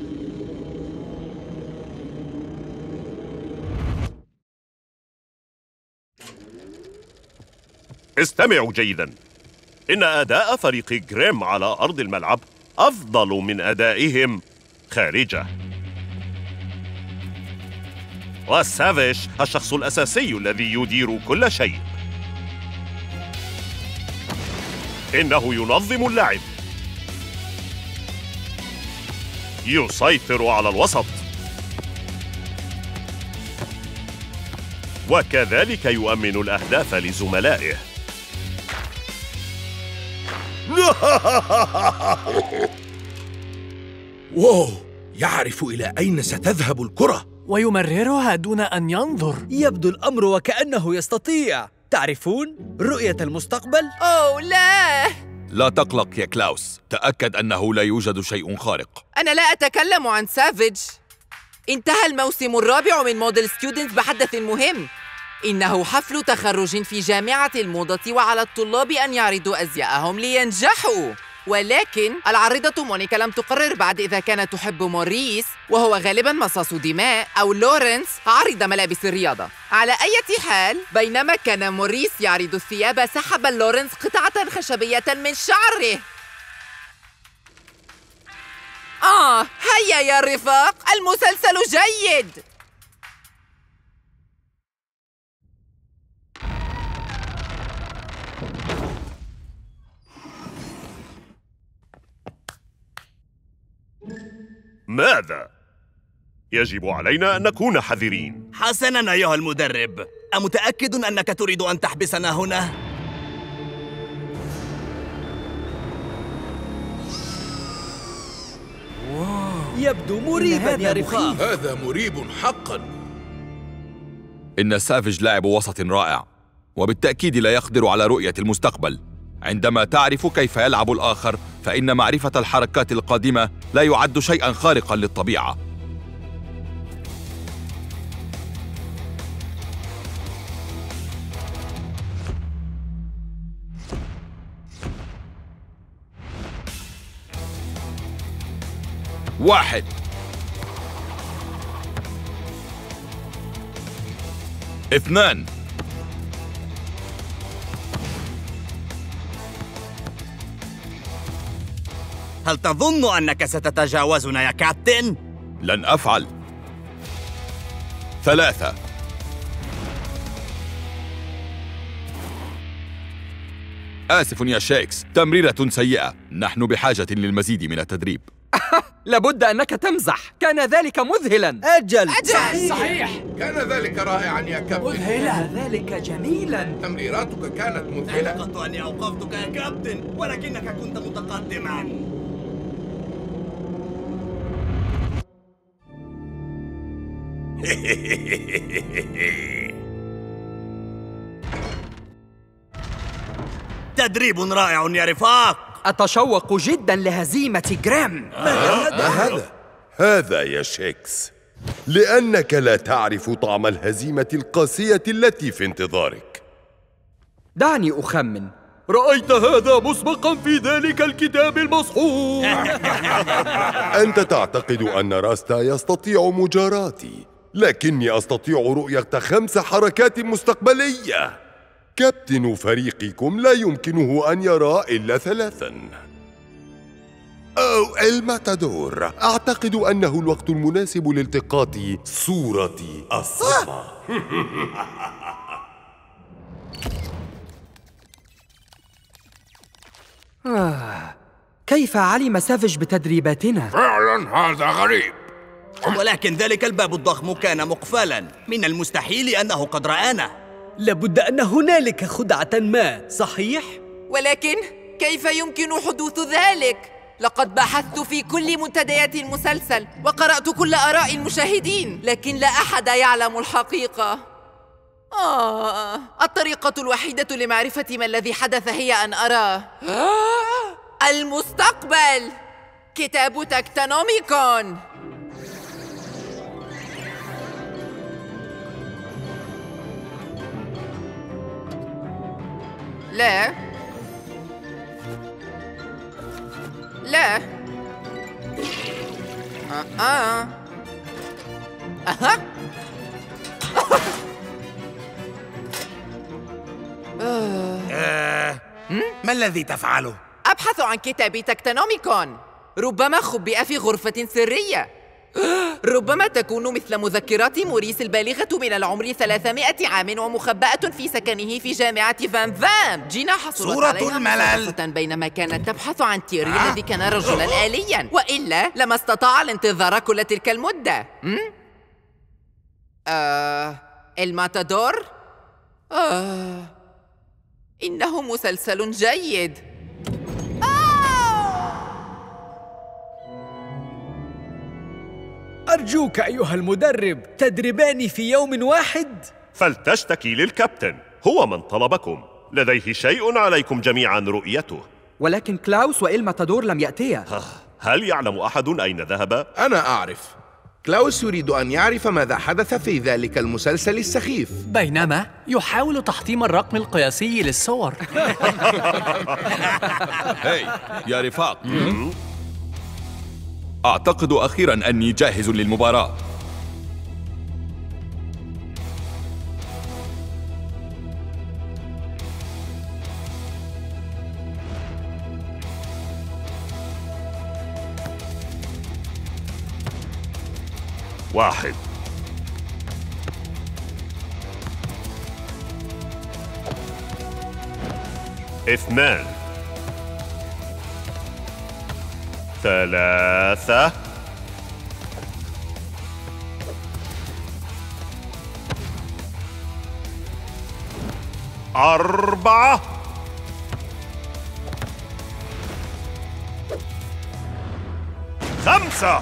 J: استمعوا جيداً. إن أداء فريق جريم على أرض الملعب أفضل من أدائهم خارجه. وسافيش الشخص الأساسي الذي يدير كل شيء. إنه ينظم اللعب، يسيطر على الوسط، وكذلك يؤمن الأهداف لزملائه.
O: واو، يعرف إلى أين ستذهب الكرة
K: ويمررها دون أن ينظر.
L: يبدو الأمر وكأنه يستطيع. تعرفون، رؤية المستقبل؟
X: أوه لا!
H: لا تقلق يا كلاوس، تأكد أنه لا يوجد شيء خارق.
X: أنا لا أتكلم عن سافيج. انتهى الموسم الرابع من موديل ستودنتس بحدث مهم. إنه حفل تخرج في جامعة الموضة، وعلى الطلاب أن يعرضوا أزياءهم لينجحوا. ولكن العارضة مونيكا لم تقرر بعد إذا كانت تحب موريس، وهو غالباً مصاص دماء، أو لورنس عارض ملابس الرياضة. على أي حال، بينما كان موريس يعرض الثياب، سحب لورنس قطعة خشبية من شعره. آه، هيا يا رفاق، المسلسل جيد.
J: ماذا؟ يجب علينا أن نكون حذرين.
I: حسناً أيها المدرب، أمتأكد أنك تريد أن تحبسنا هنا؟
L: يبدو مريباً يا رفاق.
S: هذا مريب حقاً.
H: إن سافيج لاعب وسط رائع، وبالتأكيد لا يقدر على رؤية المستقبل. عندما تعرف كيف يلعب الآخر، فإن معرفة الحركات القادمة لا يعد شيئاً خارقاً للطبيعة. واحد، اثنان،
I: هل تظن أنك ستتجاوزنا يا كابتن؟
H: لن أفعل. ثلاثة، آسف يا شيكس، تمريرة سيئة. نحن بحاجة للمزيد من التدريب.
D: لابد أنك تمزح، كان ذلك مذهلاً.
L: أجل
X: أجل
K: صحيح, صحيح.
Q: كان ذلك رائعاً يا كابتن.
K: مذهلا.
D: كان ذلك جميلاً.
Q: تمريراتك كانت مذهلة.
I: اعتقدت أني أوقفتك يا كابتن، ولكنك كنت متقدماً. تدريب رائع يا رفاق.
D: أتشوق جداً لهزيمة جريم.
S: هذا هذا هذا يا شيكس، لأنك لا تعرف طعم الهزيمة القاسية التي في انتظارك.
D: دعني أخمن،
M: رأيت هذا مسبقا في ذلك الكتاب المصحوح.
S: أنت تعتقد أن راستا يستطيع مجاراتي، لكني أستطيع رؤية خمس حركات مستقبلية. كابتن فريقكم لا يمكنه أن يرى إلا ثلاثاً. أو الماتادور، أعتقد أنه الوقت المناسب لالتقاط صورتي الصدمة.
D: آه. كيف علم سافيج بتدريباتنا؟
U: فعلا هذا غريب.
I: ولكن ذلك الباب الضخم كان مقفلا، من المستحيل أنه قد رآنا.
L: لابد أن هنالك خدعة ما، صحيح؟
X: ولكن كيف يمكن حدوث ذلك؟ لقد بحثت في كل منتديات المسلسل وقرأت كل آراء المشاهدين، لكن لا أحد يعلم الحقيقة. آه، الطريقة الوحيدة لمعرفة ما الذي حدث هي أن أرى المستقبل. كتاب تكتونوميكون. لا لا آه آه أها
C: آه. ما الذي تفعله؟
X: أبحث عن كتاب تكتونوميكون. ربما خبئ في غرفة سرية. ربما تكون مثل مذكرات موريس البالغة من العمر ثلاثمائة عام ومخبأة في سكنه في جامعة فان فام. جينا حصلت
C: صورة
X: عليها
C: الملل
X: بينما كانت تبحث عن تيري آه. الذي كان رجلا آليا، وإلا لما استطاع الانتظار كل تلك المدة. م? آه... الماتادور؟ آه... إنه مسلسل جيد.
L: أرجوك أيها المدرب، تدربان في يوم واحد؟
J: فلتشتكي للكابتن، هو من طلبكم. لديه شيء عليكم جميعا رؤيته.
D: ولكن كلاوس وإلماتادور لم يأتيا.
J: هل يعلم أحد أين ذهب؟
Q: أنا أعرف. كلاوس يريد أن يعرف ماذا حدث في ذلك المسلسل السخيف،
K: بينما يحاول تحطيم الرقم القياسي للصور.
H: هاي يا رفاق، أعتقد أخيراً أني جاهز للمباراة.
J: واحد اثنان ثلاثة أربعة خمسة.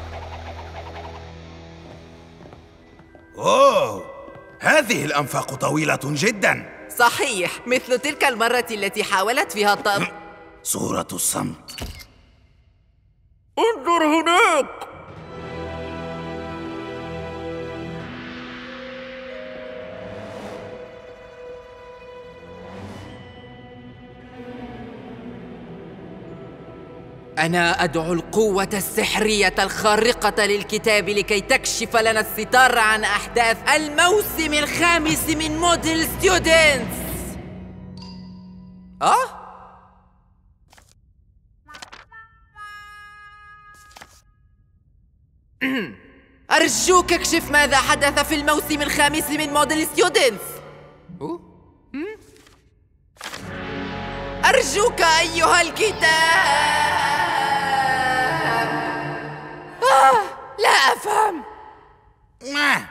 C: أوه، هذه الأنفاق طويلة جدا.
X: صحيح، مثل تلك المرة التي حاولت فيها الطب.
C: صورة الصمت.
X: انظر هناك. أنا أدعو القوة السحرية الخارقة للكتاب لكي تكشف لنا الستار عن أحداث الموسم الخامس من موديل ستودنتس. أه؟ أرجوك اكشف ماذا حدث في الموسم الخامس من موديل ستودنتس. أرجوك أيها الكتاب. آه، لا أفهم.
C: ما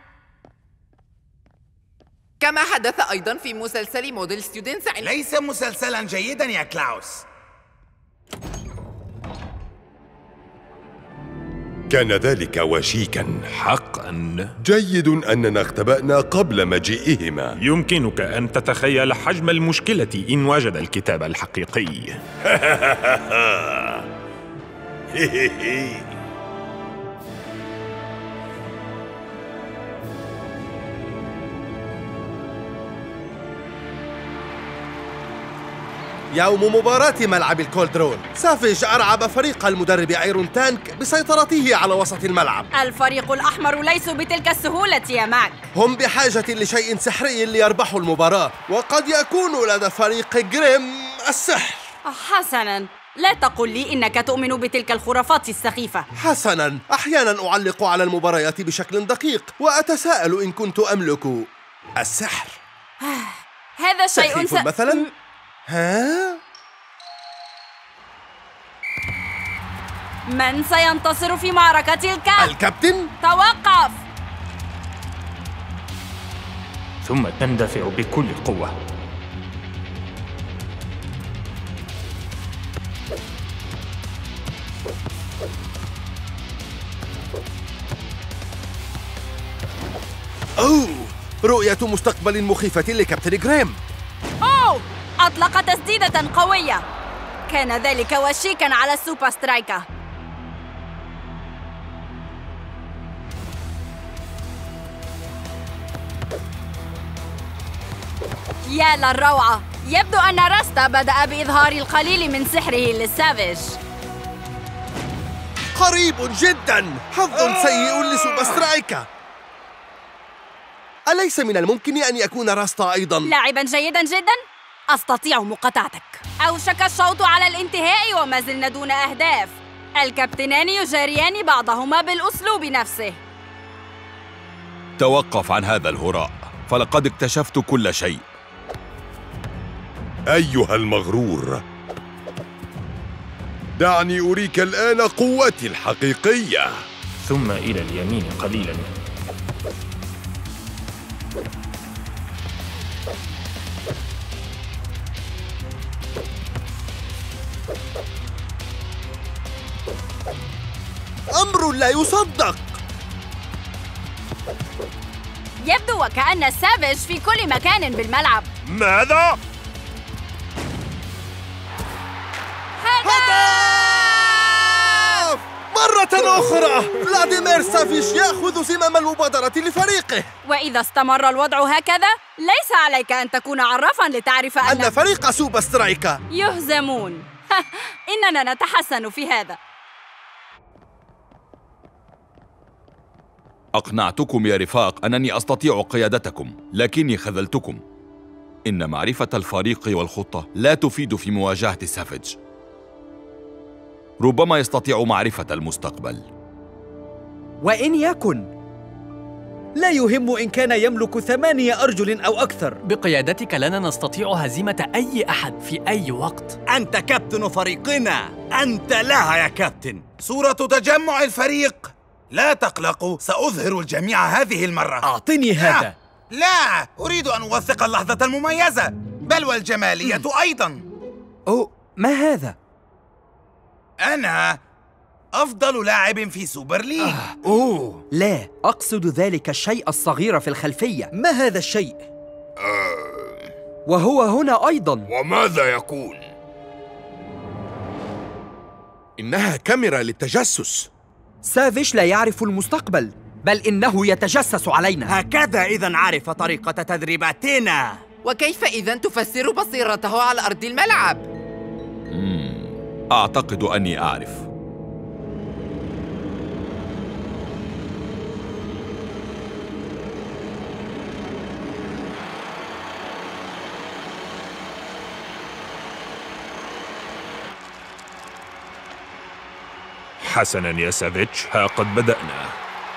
X: كما حدث أيضا في مسلسل موديل ستودنتس.
C: ليس مسلسلا جيدا يا كلاوس.
S: كان ذلك وشيكا
F: حقا.
S: جيد أننا اختبأنا قبل مجيئهما.
F: يمكنك أن تتخيل حجم المشكلة إن وجد الكتاب الحقيقي.
P: يوم مباراة ملعب الكولدرون. سافيج أرعب فريق المدرب ايرون تانك بسيطرته على وسط الملعب.
N: الفريق الأحمر ليسوا بتلك السهولة يا ماك.
P: هم بحاجة لشيء سحري ليربحوا المباراة، وقد يكون لدى فريق جريم السحر.
N: حسناً، لا تقل لي إنك تؤمن بتلك الخرافات السخيفة.
P: حسناً، أحياناً أعلق على المباريات بشكل دقيق، وأتساءل إن كنت أملك السحر.
N: هذا شيء
P: سخيف
N: س...
P: مثلاً؟ ها؟
N: من سينتصر في معركة الكأس؟
P: الكابتن؟
N: توقف!
F: ثم تندفع بكل قوة.
P: أوه، رؤية مستقبل مخيفة لكابتن جريم.
N: أوه، أطلق تسديدة قوية. كان ذلك وشيكاً على السوبر سترايكا. يا للروعة، يبدو أن راستا بدأ بإظهار القليل من سحره للسافيج.
P: قريب جداً، حظ سيء لسوبر سترايكا. أليس من الممكن أن يكون راستا أيضاً؟
N: لاعباً جيداً جداً، أستطيع مقاطعتك. أوشك الشوط على الانتهاء وما زلنا دون أهداف. الكابتنان يجاريان بعضهما بالأسلوب نفسه.
H: توقف عن هذا الهراء، فلقد اكتشفت كل شيء.
S: أيها المغرور، دعني أريك الآن قوتي الحقيقية.
F: ثم إلى اليمين قليلاً.
P: أمر لا يصدق.
N: يبدو وكأن السافيج في كل مكان بالملعب.
J: ماذا؟
P: هدف! مرة أخرى، فلاديمير سافيج يأخذ زمام المبادرة لفريقه.
N: وإذا استمر الوضع هكذا، ليس عليك أن تكون عرافاً لتعرف أن,
P: أن فريق سوبر سترايكا
N: يهزمون. إننا نتحسن في هذا.
H: أقنعتكم يا رفاق أنني أستطيع قيادتكم، لكني خذلتكم. إن معرفة الفريق والخطة لا تفيد في مواجهة سافيج. ربما يستطيع معرفة المستقبل.
L: وإن يكن، لا يهم إن كان يملك ثمانية أرجل أو أكثر.
K: بقيادتك لنا نستطيع هزيمة أي أحد في أي وقت.
I: أنت كابتن فريقنا، أنت لها يا كابتن.
C: صورة تجمع الفريق. لا تقلقوا، سأظهر الجميع هذه المرة.
L: أعطني هذا.
C: لا, لا أريد أن أوثق اللحظة المميزة، بل والجمالية أيضاً.
D: أوه، ما هذا؟
C: أنا أفضل لاعب في سوبر ليج.
D: آه. أوه لا، أقصد ذلك الشيء الصغير في الخلفية.
L: ما هذا الشيء؟
C: أه.
D: وهو هنا أيضاً.
U: وماذا يكون؟
Q: إنها كاميرا للتجسس.
D: سافيج لا يعرف المستقبل، بل إنه يتجسس علينا.
I: هكذا إذن عرف طريقة تدريباتنا.
X: وكيف إذن تفسر بصيرته على أرض الملعب؟
H: مم. أعتقد أني أعرف.
A: حسناً يا سافيتش، ها قد بدأنا.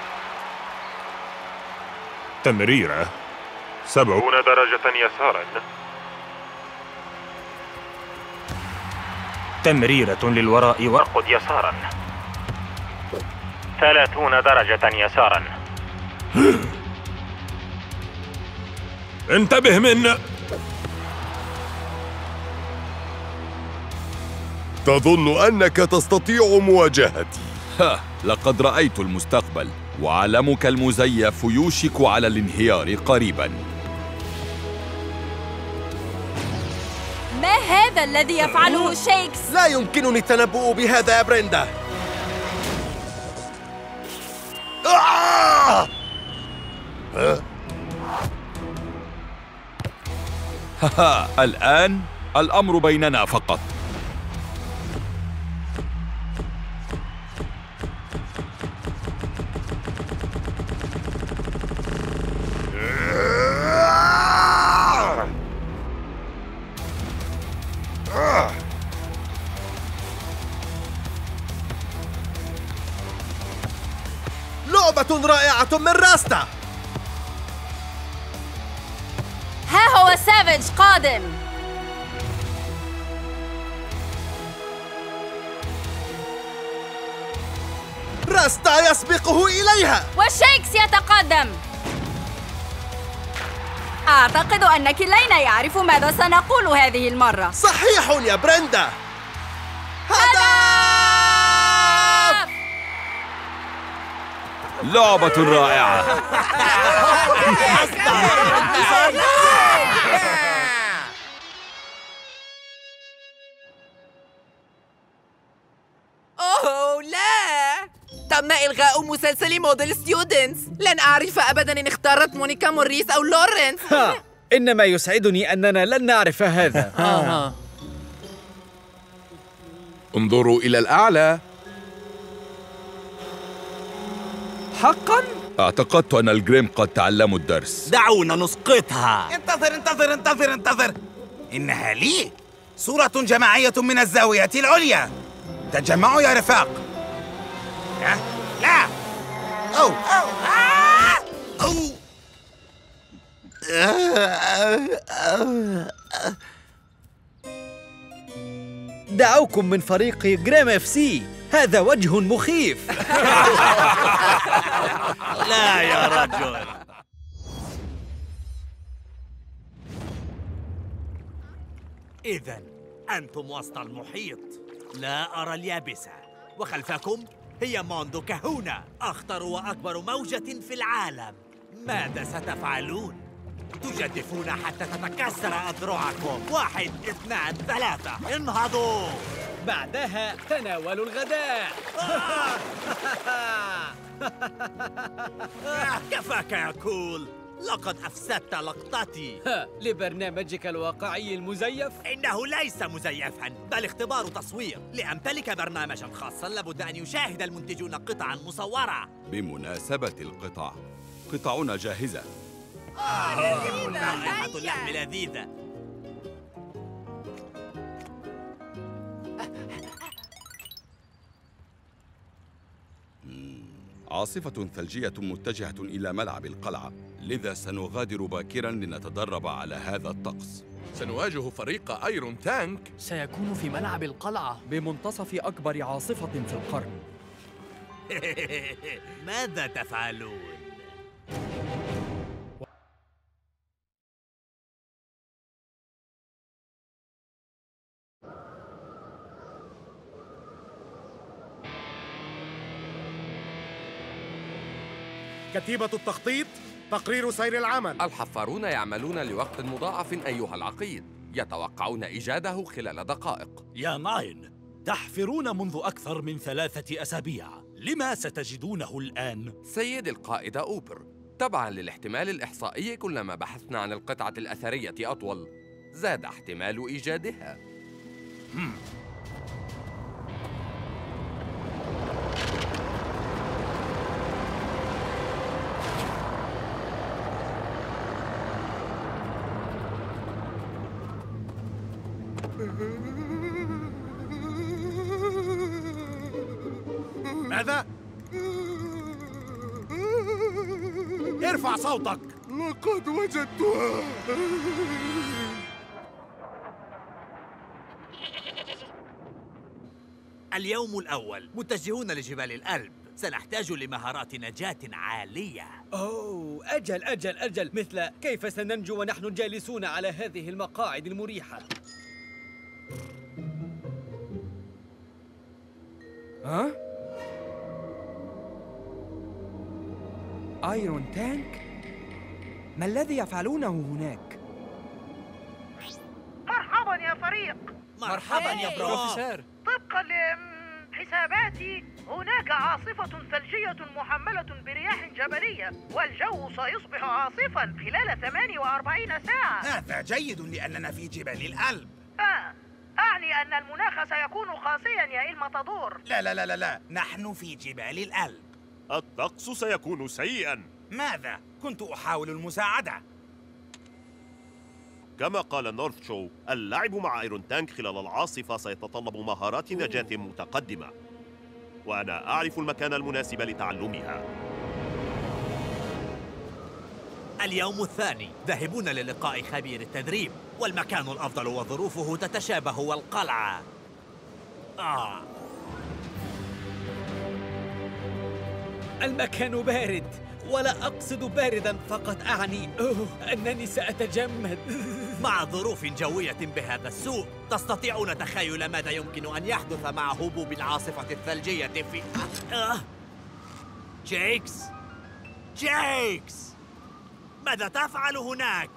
A: تمريرة سبعون درجة يساراً.
F: تمريرة للوراء وارقد يساراً. ثلاثون درجة يساراً.
A: انتبه من
S: تظن أنك تستطيع مواجهتي؟
H: ها، لقد رأيت المستقبل، وعلمك المزيف يوشك على الانهيار قريباً.
N: ما هذا الذي يفعله شيكس؟
P: لا يمكنني التنبؤ بهذا يا بريندا.
H: آه! ها الآن الأمر بيننا فقط.
P: لعبة رائعة من راستا.
N: ها هو سافيج قادم.
P: راستا يسبقه إليها
N: وشيكس يتقدم. أعتقد أن كلينا يعرف ماذا سنقول هذه المرة.
P: صحيح يا بريندا.
N: هدف!
H: لعبة رائعة.
X: أوه لا! تم إلغاء مسلسل موديل ستودنتس. لن أعرف أبداً إن اختارت مونيكا موريس أو لورنس.
L: ها. إنما يسعدني أننا لن نعرف هذا.
X: آه.
Q: انظروا إلى الأعلى.
D: حقاً؟
H: اعتقدت أن الجريم قد تعلموا الدرس.
I: دعونا نسقطها.
C: انتظر انتظر انتظر انتظر إنها لي صورة جماعية من الزاوية العليا. تجمعوا يا رفاق. لا لا أو أو آه! أو
L: دعوكم من فريق جريم اف سي. هذا وجه مخيف.
I: لا يا رجل. إذن أنتم وسط المحيط. لا أرى اليابسة، وخلفكم هي موندو كهونا، أخطر وأكبر موجة في العالم. ماذا ستفعلون؟ تجدفون حتى تتكسر أذرعكم. واحد، اثنان، ثلاثة، انهضوا.
L: بعدها تناولوا الغداء.
I: كفاك يا كول، لقد أفسدت لقطتي.
L: لبرنامجك الواقعي المزيف؟
I: إنه ليس مزيفاً، بل اختبار تصوير. لأمتلك برنامجاً خاصاً لابد أن يشاهد المنتجون قطعاً مصورة.
H: بمناسبة القطع، قطعنا جاهزة.
I: رائحة اللحم لذيذة.
H: عاصفة ثلجية متجهة إلى ملعب القلعة، لذا سنغادر باكراً لنتدرب على هذا الطقس.
B: سنواجه فريق ايرون تانك.
K: سيكون في ملعب القلعة
D: بمنتصف أكبر عاصفة في القرن.
I: ماذا تفعلون؟
R: كتيبة التخطيط، تقرير سير العمل.
B: الحفارون يعملون لوقت مضاعف أيها العقيد، يتوقعون إيجاده خلال دقائق.
V: يا ناين، تحفرون منذ أكثر من ثلاثة أسابيع، لما ستجدونه الآن؟
B: سيد القائد أوبر، تبعاً للاحتمال الإحصائي كلما بحثنا عن القطعة الأثرية أطول، زاد احتمال إيجادها.
V: هم. ماذا؟ ارفع صوتك.
S: لقد وجدتها.
I: اليوم الأول، متجهون لجبال الألب. سنحتاج لمهارات نجاة عالية.
L: أوه، أجل أجل أجل، مثل كيف سننجو ونحن جالسون على هذه المقاعد المريحة؟
D: ها؟ ايرون تانك؟ ما الذي يفعلونه هناك؟
G: مرحبا يا فريق.
I: مرحبا يا بروفيسور.
G: طبقا لحساباتي هناك عاصفة ثلجية محملة برياح جبلية، والجو سيصبح عاصفا خلال ثمانية وأربعين ساعة.
C: هذا جيد لأننا في جبال الألب.
G: آه. أعني أن المناخ سيكون قاسيا يا المطادور.
C: لا لا لا لا لا، نحن في جبال الألب.
J: الطقس سيكون سيئا.
C: ماذا؟ كنت أحاول المساعدة.
J: كما قال نورث شو، اللعب مع ايرون تانك خلال العاصفة سيتطلب مهارات نجاة متقدمة، وأنا أعرف المكان المناسب لتعلمها.
V: اليوم الثاني ذاهبون للقاء خبير التدريب، والمكان الأفضل وظروفه تتشابه والقلعة. آه.
L: المكان بارد، ولا أقصد باردا فقط، أعني أوه أنني سأتجمد.
V: مع ظروف جوية بهذا السوء تستطيعون تخيل ماذا يمكن أن يحدث مع هبوب العاصفة الثلجية في آه. جيكس جيكس ماذا تفعل هناك؟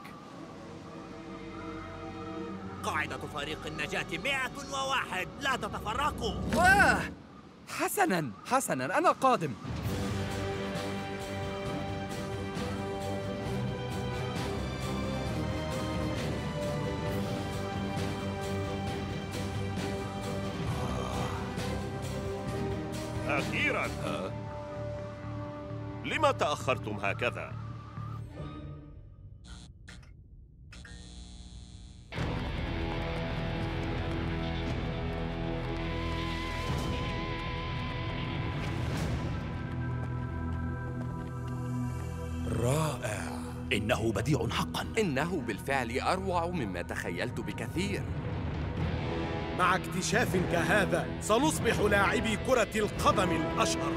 V: قاعدة فريق النجاة مئة وواحد، لا تتفرقوا.
D: واه حسناً حسناً أنا قادم.
J: أخيراً. لما تأخرتم هكذا؟
V: رائع، إنه بديع حقاً.
B: إنه بالفعل أروع مما تخيلت بكثير.
R: مع اكتشاف كهذا سنصبح لاعبي كرة القدم الأشهر.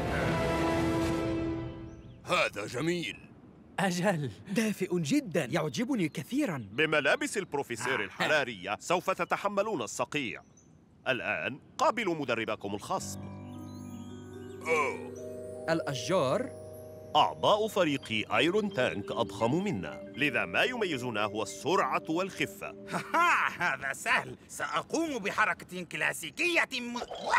V: هذا جميل.
L: أجل، دافئ جدا،
D: يعجبني كثيرا.
J: بملابس البروفيسور الحرارية سوف تتحملون الصقيع. الآن قابلوا مدربكم الخصم.
D: أوه. الأشجار؟
J: أعضاء فريق ايرون تانك أضخم منا، لذا ما يميزنا هو السرعة والخفة.
C: هذا سهل، سأقوم بحركة كلاسيكية م...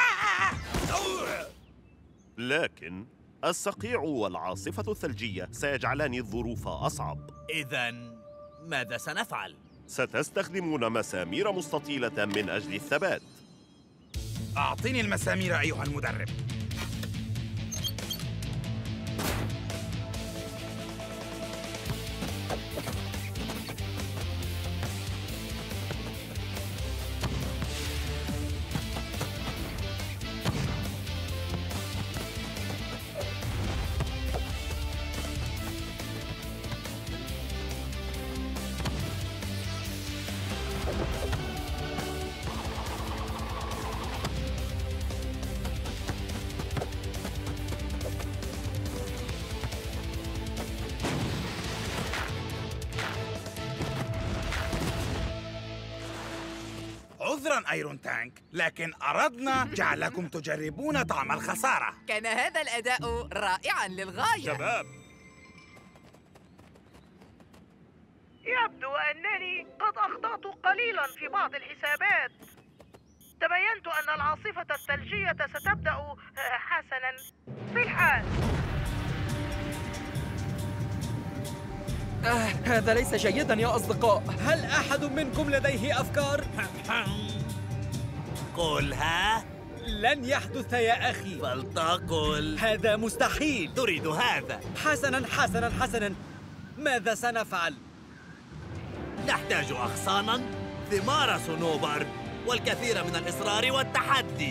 J: لكن الصقيع والعاصفة الثلجية سيجعلان الظروف أصعب.
V: إذن ماذا سنفعل؟
J: ستستخدمون مسامير مستطيلة من أجل الثبات.
C: أعطني المسامير أيها المدرب. عذراً ايرون تانك، لكن أردنا جعلكم تجربون طعم الخسارة.
X: كان هذا الأداء رائعاً للغاية.
J: شباب،
G: يبدو أنني قد أخطأت قليلاً في بعض الحسابات. تبينت أن العاصفة الثلجية ستبدأ حسناً في الحال.
D: آه، هذا ليس جيداً يا أصدقاء.
L: هل أحد منكم لديه أفكار؟
V: قلها.
L: لن يحدث يا أخي.
V: فلتقل.
L: هذا مستحيل.
V: تريد هذا.
L: حسناً حسناً حسناً. ماذا سنفعل؟
V: نحتاج أغصاناً، ثمار صنوبر، والكثير من الإصرار والتحدي.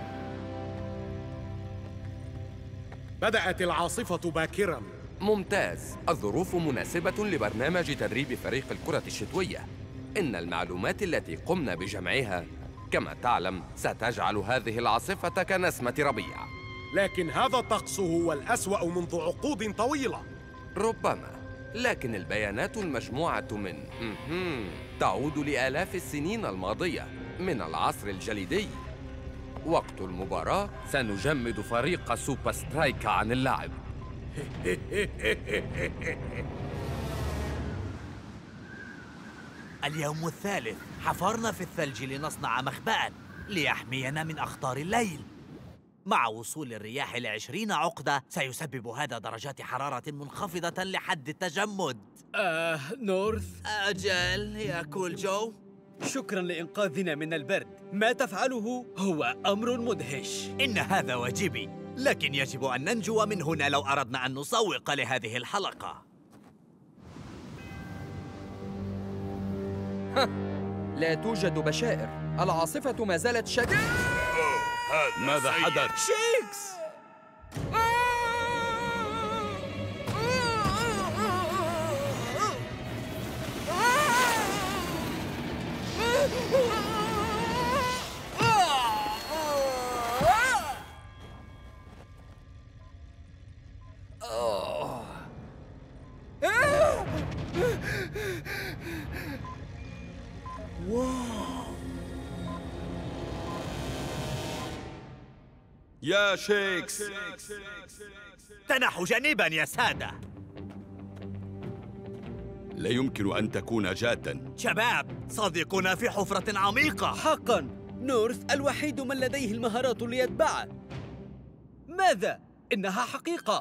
R: بدأت العاصفة باكراً.
B: ممتاز، الظروف مناسبة لبرنامج تدريب فريق الكرة الشتوية. إن المعلومات التي قمنا بجمعها كما تعلم ستجعل هذه العاصفة كنسمة ربيع.
R: لكن هذا الطقس هو الأسوأ منذ عقود طويلة.
B: ربما، لكن البيانات المجموعة من تعود لآلاف السنين الماضية من العصر الجليدي. وقت المباراة سنجمد فريق سوبر سترايك عن اللعب.
V: اليوم الثالث حفرنا في الثلج لنصنع مخبأ ليحمينا من أخطار الليل. مع وصول الرياح لعشرين عقدة سيسبب هذا درجات حرارة منخفضة لحد التجمد.
L: آه، نورث.
V: أجل يا كول جو،
L: شكرا لإنقاذنا من البرد. ما تفعله هو أمر مدهش.
V: إن هذا واجبي، لكن يجب أن ننجو من هنا لو أردنا أن نسوق لهذه الحلقة.
D: لا توجد بشائر. العاصفة ما زالت شديدة.
H: ماذا حدث؟
D: شيكس!
H: يا شيكس،
V: تنحوا جانبا يا سادة.
H: لا يمكن أن تكون جادا.
V: شباب، صديقنا في حفرة عميقة.
L: حقا، نورث الوحيد من لديه المهارات ليتبعه. ماذا؟ إنها حقيقة.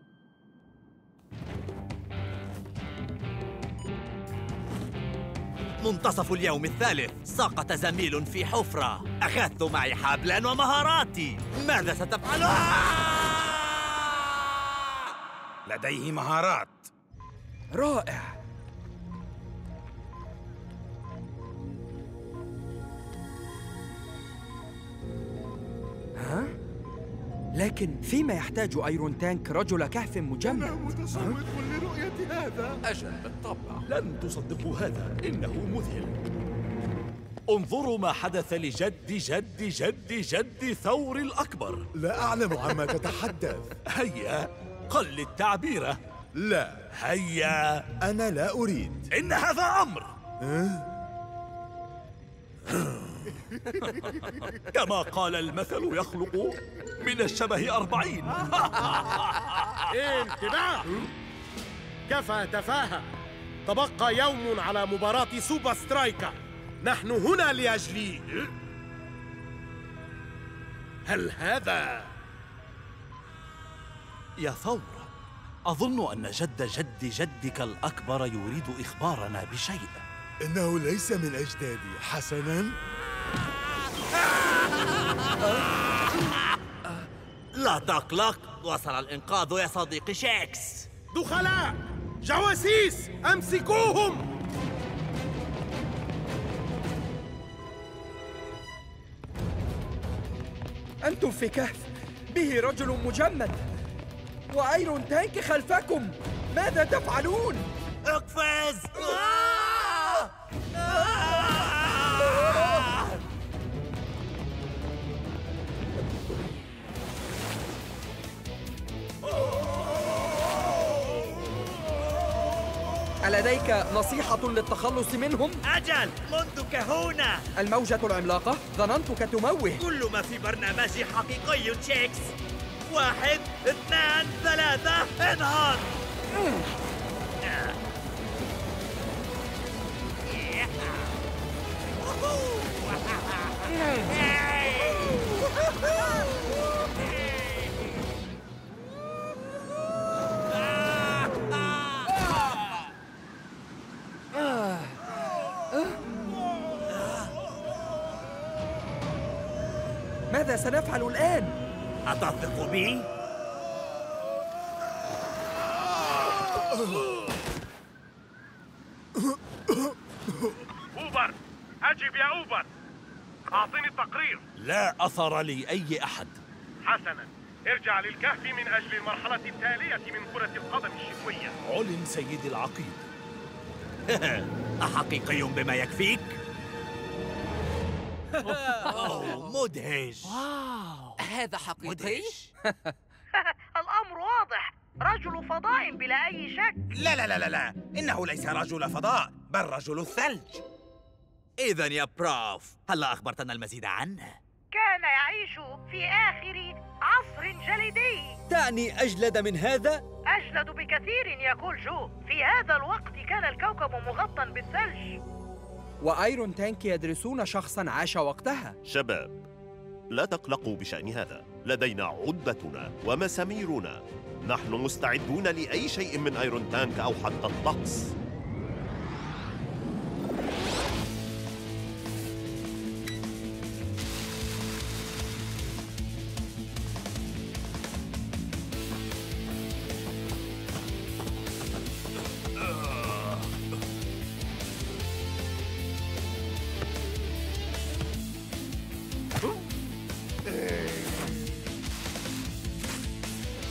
V: منتصف اليوم الثالث، سقط زميل في حفرة. أخذت معي حبلاً ومهاراتي. ماذا ستفعل؟
C: لديه مهارات.
D: رائع. ها؟ لكن فيما يحتاج أيرون تانك رجل كهف مجمد.
P: أنا متشوق لرؤية هذا.
V: أجل بالطبع.
E: لن تصدقوا هذا، إنه مذهل. انظروا ما حدث لجد جد جد جد ثور الأكبر.
P: لا أعلم عما تتحدث.
E: هيا قلد تعبيره.
P: لا.
E: هيا.
P: أنا لا أريد.
E: إن هذا أمر.
P: أه؟
E: كما قال المثل، يخلق من الشبه أربعين.
R: انتباه! كفى تفاهة. تبقى يوم على مباراة سوبر سترايكر. نحن هنا لأجل... هل هذا...
E: يا ثور، أظن أن جد جد جدك الأكبر يريد إخبارنا بشيء.
P: إنه ليس من أجدادي، حسناً؟
V: لا تقلق، وصل الإنقاذ يا صديقي شيكس.
R: دخلاء! جواسيس! أمسكوهم!
D: أنتم في كهف به رجل مجمد وأيرون تانك خلفكم. ماذا تفعلون؟
V: اقفز!
D: ألديك نصيحة للتخلص منهم؟
V: أجل، منذ كهونة.
D: الموجة العملاقة؟ ظننتك تموه.
V: كل ما في برنامجي حقيقي شيكس. واحد، اثنان، ثلاثة، انهار.
D: ماذا سنفعل الآن؟
V: أتثق بي؟
O: أوبر، أجب يا أوبر. أعطني التقرير.
E: لا أثر لي أي أحد.
O: حسناً، ارجع للكهف من أجل المرحلة التالية من كرة القدم الشتوية.
E: علم سيدي العقيد.
V: أحقيقي بما يكفيك؟ أوه، مدهش.
X: واو، هذا حقيقي؟
G: الأمر واضح، رجل فضاء بلا أي شك.
C: لا لا لا لا لا، إنه ليس رجل فضاء، بل رجل الثلج.
V: إذن يا بروف، هلا أخبرتنا المزيد عنه؟
G: كان يعيش في آخر عصر جليدي.
L: تعني أجلد من هذا؟
G: أجلد بكثير يقول جو. في هذا الوقت كان الكوكب مغطى بالثلج.
D: وأيرون تانك يدرسون شخصاً عاش وقتها.
J: شباب، لا تقلقوا بشأن هذا. لدينا عدتنا ومساميرنا. نحن مستعدون لأي شيء من أيرون تانك أو حتى الطقس.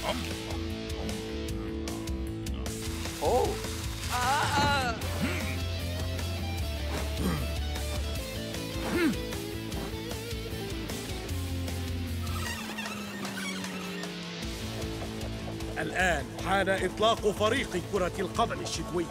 B: أوه آه.
R: الآن حان إطلاق فريق كرة القدم الشتوية.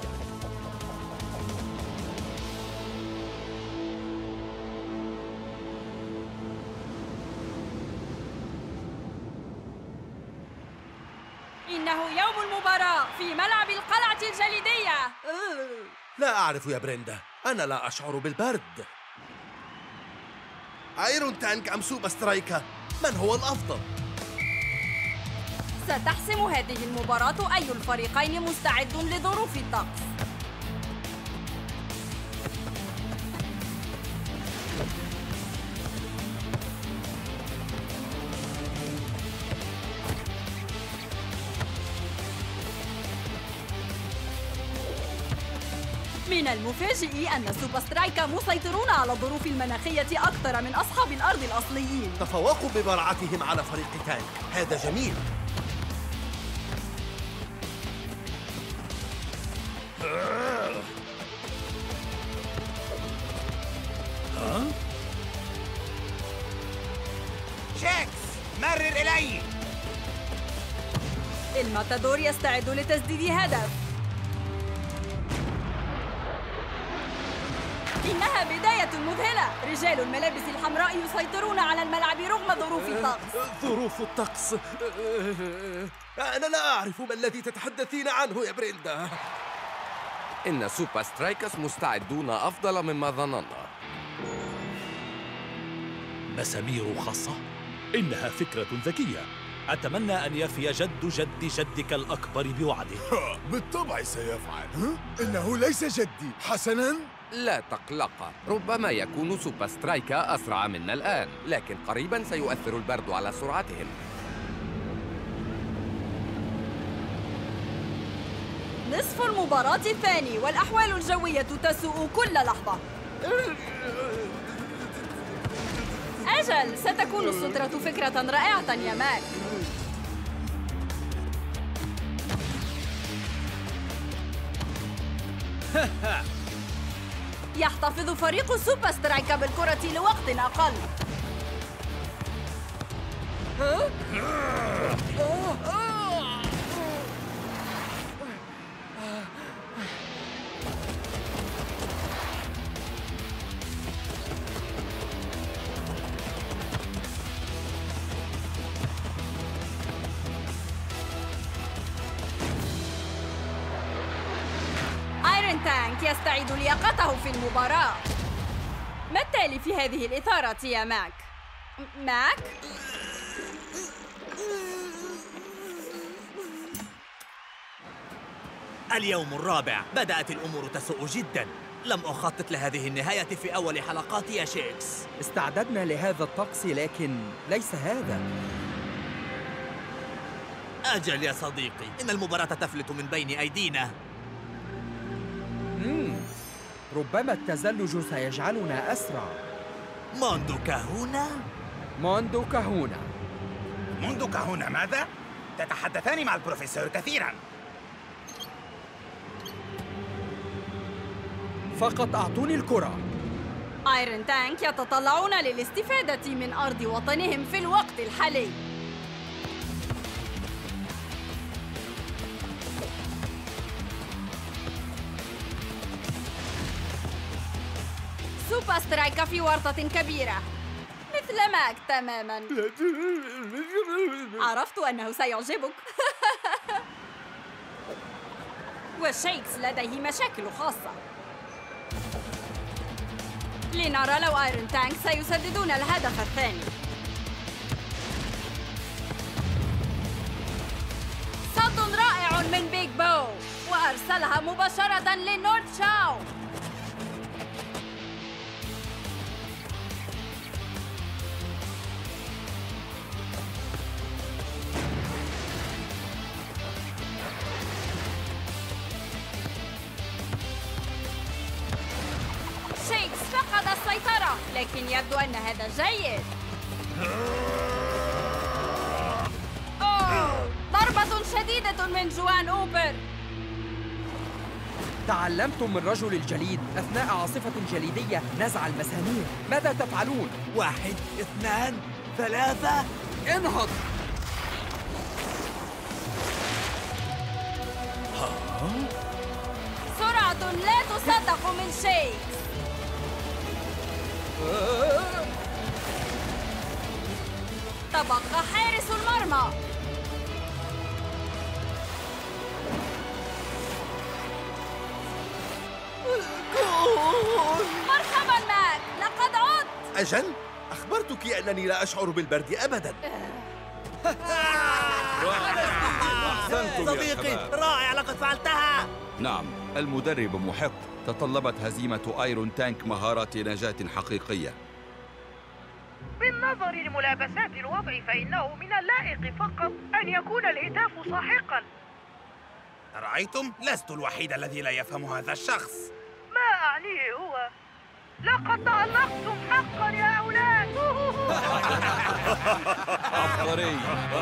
N: إنه يوم المباراة في ملعب القلعة الجليدية.
P: لا أعرف يا بريندا، أنا لا أشعر بالبرد. ايرون تانك أم سوبر سترايكر؟ من هو الأفضل؟
N: ستحسم هذه المباراة أي الفريقين مستعد لظروف الطقس. من المفاجئ أن سوبر سترايكا مسيطرون على الظروف المناخية أكثر من أصحاب الأرض الأصليين.
P: تفوقوا ببراعتهم على فريق تانك، هذا جميل.
C: ها؟ شيكس مرر إلي.
N: الماتادور يستعد لتسديد هدف. إنها بداية مذهلة. رجال الملابس الحمراء يسيطرون على الملعب رغم ظروف الطقس.
P: ظروف الطقس؟ أنا لا أعرف ما الذي تتحدثين عنه يا بريندا.
B: إن سوبر سترايكرز مستعدون أفضل مما ظننا.
E: مسامير خاصة؟ إنها فكرة ذكية. أتمنى أن يفي جد جد جدك الأكبر بوعده.
M: بالطبع سيفعل. إنه ليس جدي، حسناً؟
B: لا تقلق، ربما يكون سوبر سترايكا أسرع منا الآن، لكن قريباً سيؤثر البرد على سرعتهم.
N: نصف المباراة الثاني والأحوال الجوية تسوء كل لحظة. أجل، ستكون السترة فكرة رائعة يا ماك. يحتفظ فريق سوبر سترايكا بالكرة لوقت أقل. ايرون تانك يستعيد لياقته في المباراة. ما التالي في هذه الإثارة يا ماك؟ ماك؟
V: اليوم الرابع بدأت الأمور تسوء جداً. لم أخطط لهذه النهاية في أول حلقاتي يا شيكس.
D: استعددنا لهذا الطقس لكن ليس هذا.
V: أجل يا صديقي، إن المباراة تفلت من بين أيدينا.
D: مم. ربما التزلج سيجعلنا أسرع.
V: موندو كاهونا؟
D: موندو كاهونا.
C: موندو كاهونا ماذا؟ تتحدثان مع البروفيسور كثيراً.
D: فقط أعطوني الكرة.
N: ايرون تانك يتطلعون للاستفادة من أرض وطنهم في الوقت الحالي. سوبر سترايكا في ورطة كبيرة مثل ماك تماماً. عرفت أنه سيعجبك. وشيكس لديه مشاكل خاصة. لنرى لو ايرون تانك سيسددون الهدف الثاني. صد رائع من بيج بو وأرسلها مباشرة لنورث شاو. شيكس فقد السيطرة، لكن يبدو أن هذا جيد. أوه، ضربة من جوان أوبر.
D: تعلمتم من رجل الجليد أثناء عاصفة جليدية نزع المسامير. ماذا تفعلون؟
V: واحد، اثنان، ثلاثة.
D: انهض!
N: سرعة لا تصدق من شيء. تبقى حارس المرمى. مرحبا ماك، لقد عدت.
P: أجل؟ أخبرتك أنني لا أشعر بالبرد أبدا.
V: صديقي، رائع، لقد فعلتها.
H: نعم، المدرب محق. تطلبت هزيمة ايرون تانك مهارات نجاة حقيقية.
G: بالنظر لملابسات الوضع فإنه من اللائق فقط أن يكون الهتاف ساحقا.
C: رأيتم؟ لست الوحيد الذي لا يفهم هذا الشخص.
G: ما أعنيه هو لقد تألقتم حقا يا أولاد.
H: عبقري.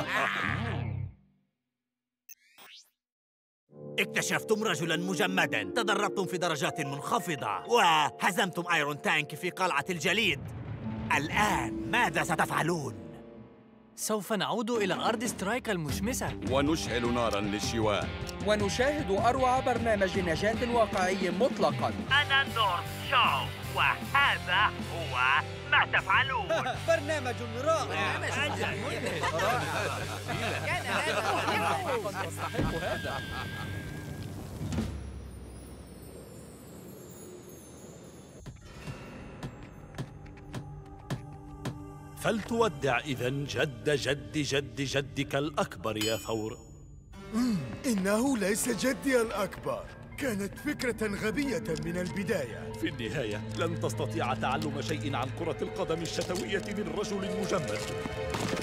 V: اكتشفتم رجلاً مجمداً، تدربتم في درجات منخفضة، وهزمتم ايرون تانك في قلعة الجليد. الآن ماذا ستفعلون؟
K: سوف نعود إلى أرض سترايكا المشمسة
H: ونشعل ناراً للشواء،
D: ونشاهد أروع برنامج نجاة واقعي مطلقاً.
V: أنا نورث شو، وهذا هو ما تفعلون.
L: برنامج رائع.
E: فلتودع إذن جد جد جد جدك الأكبر يا ثور.
M: إنه ليس جدي الأكبر، كانت فكرة غبية من البداية.
E: في النهاية لن تستطيع تعلم شيء عن كرة القدم الشتوية من رجل مجمد.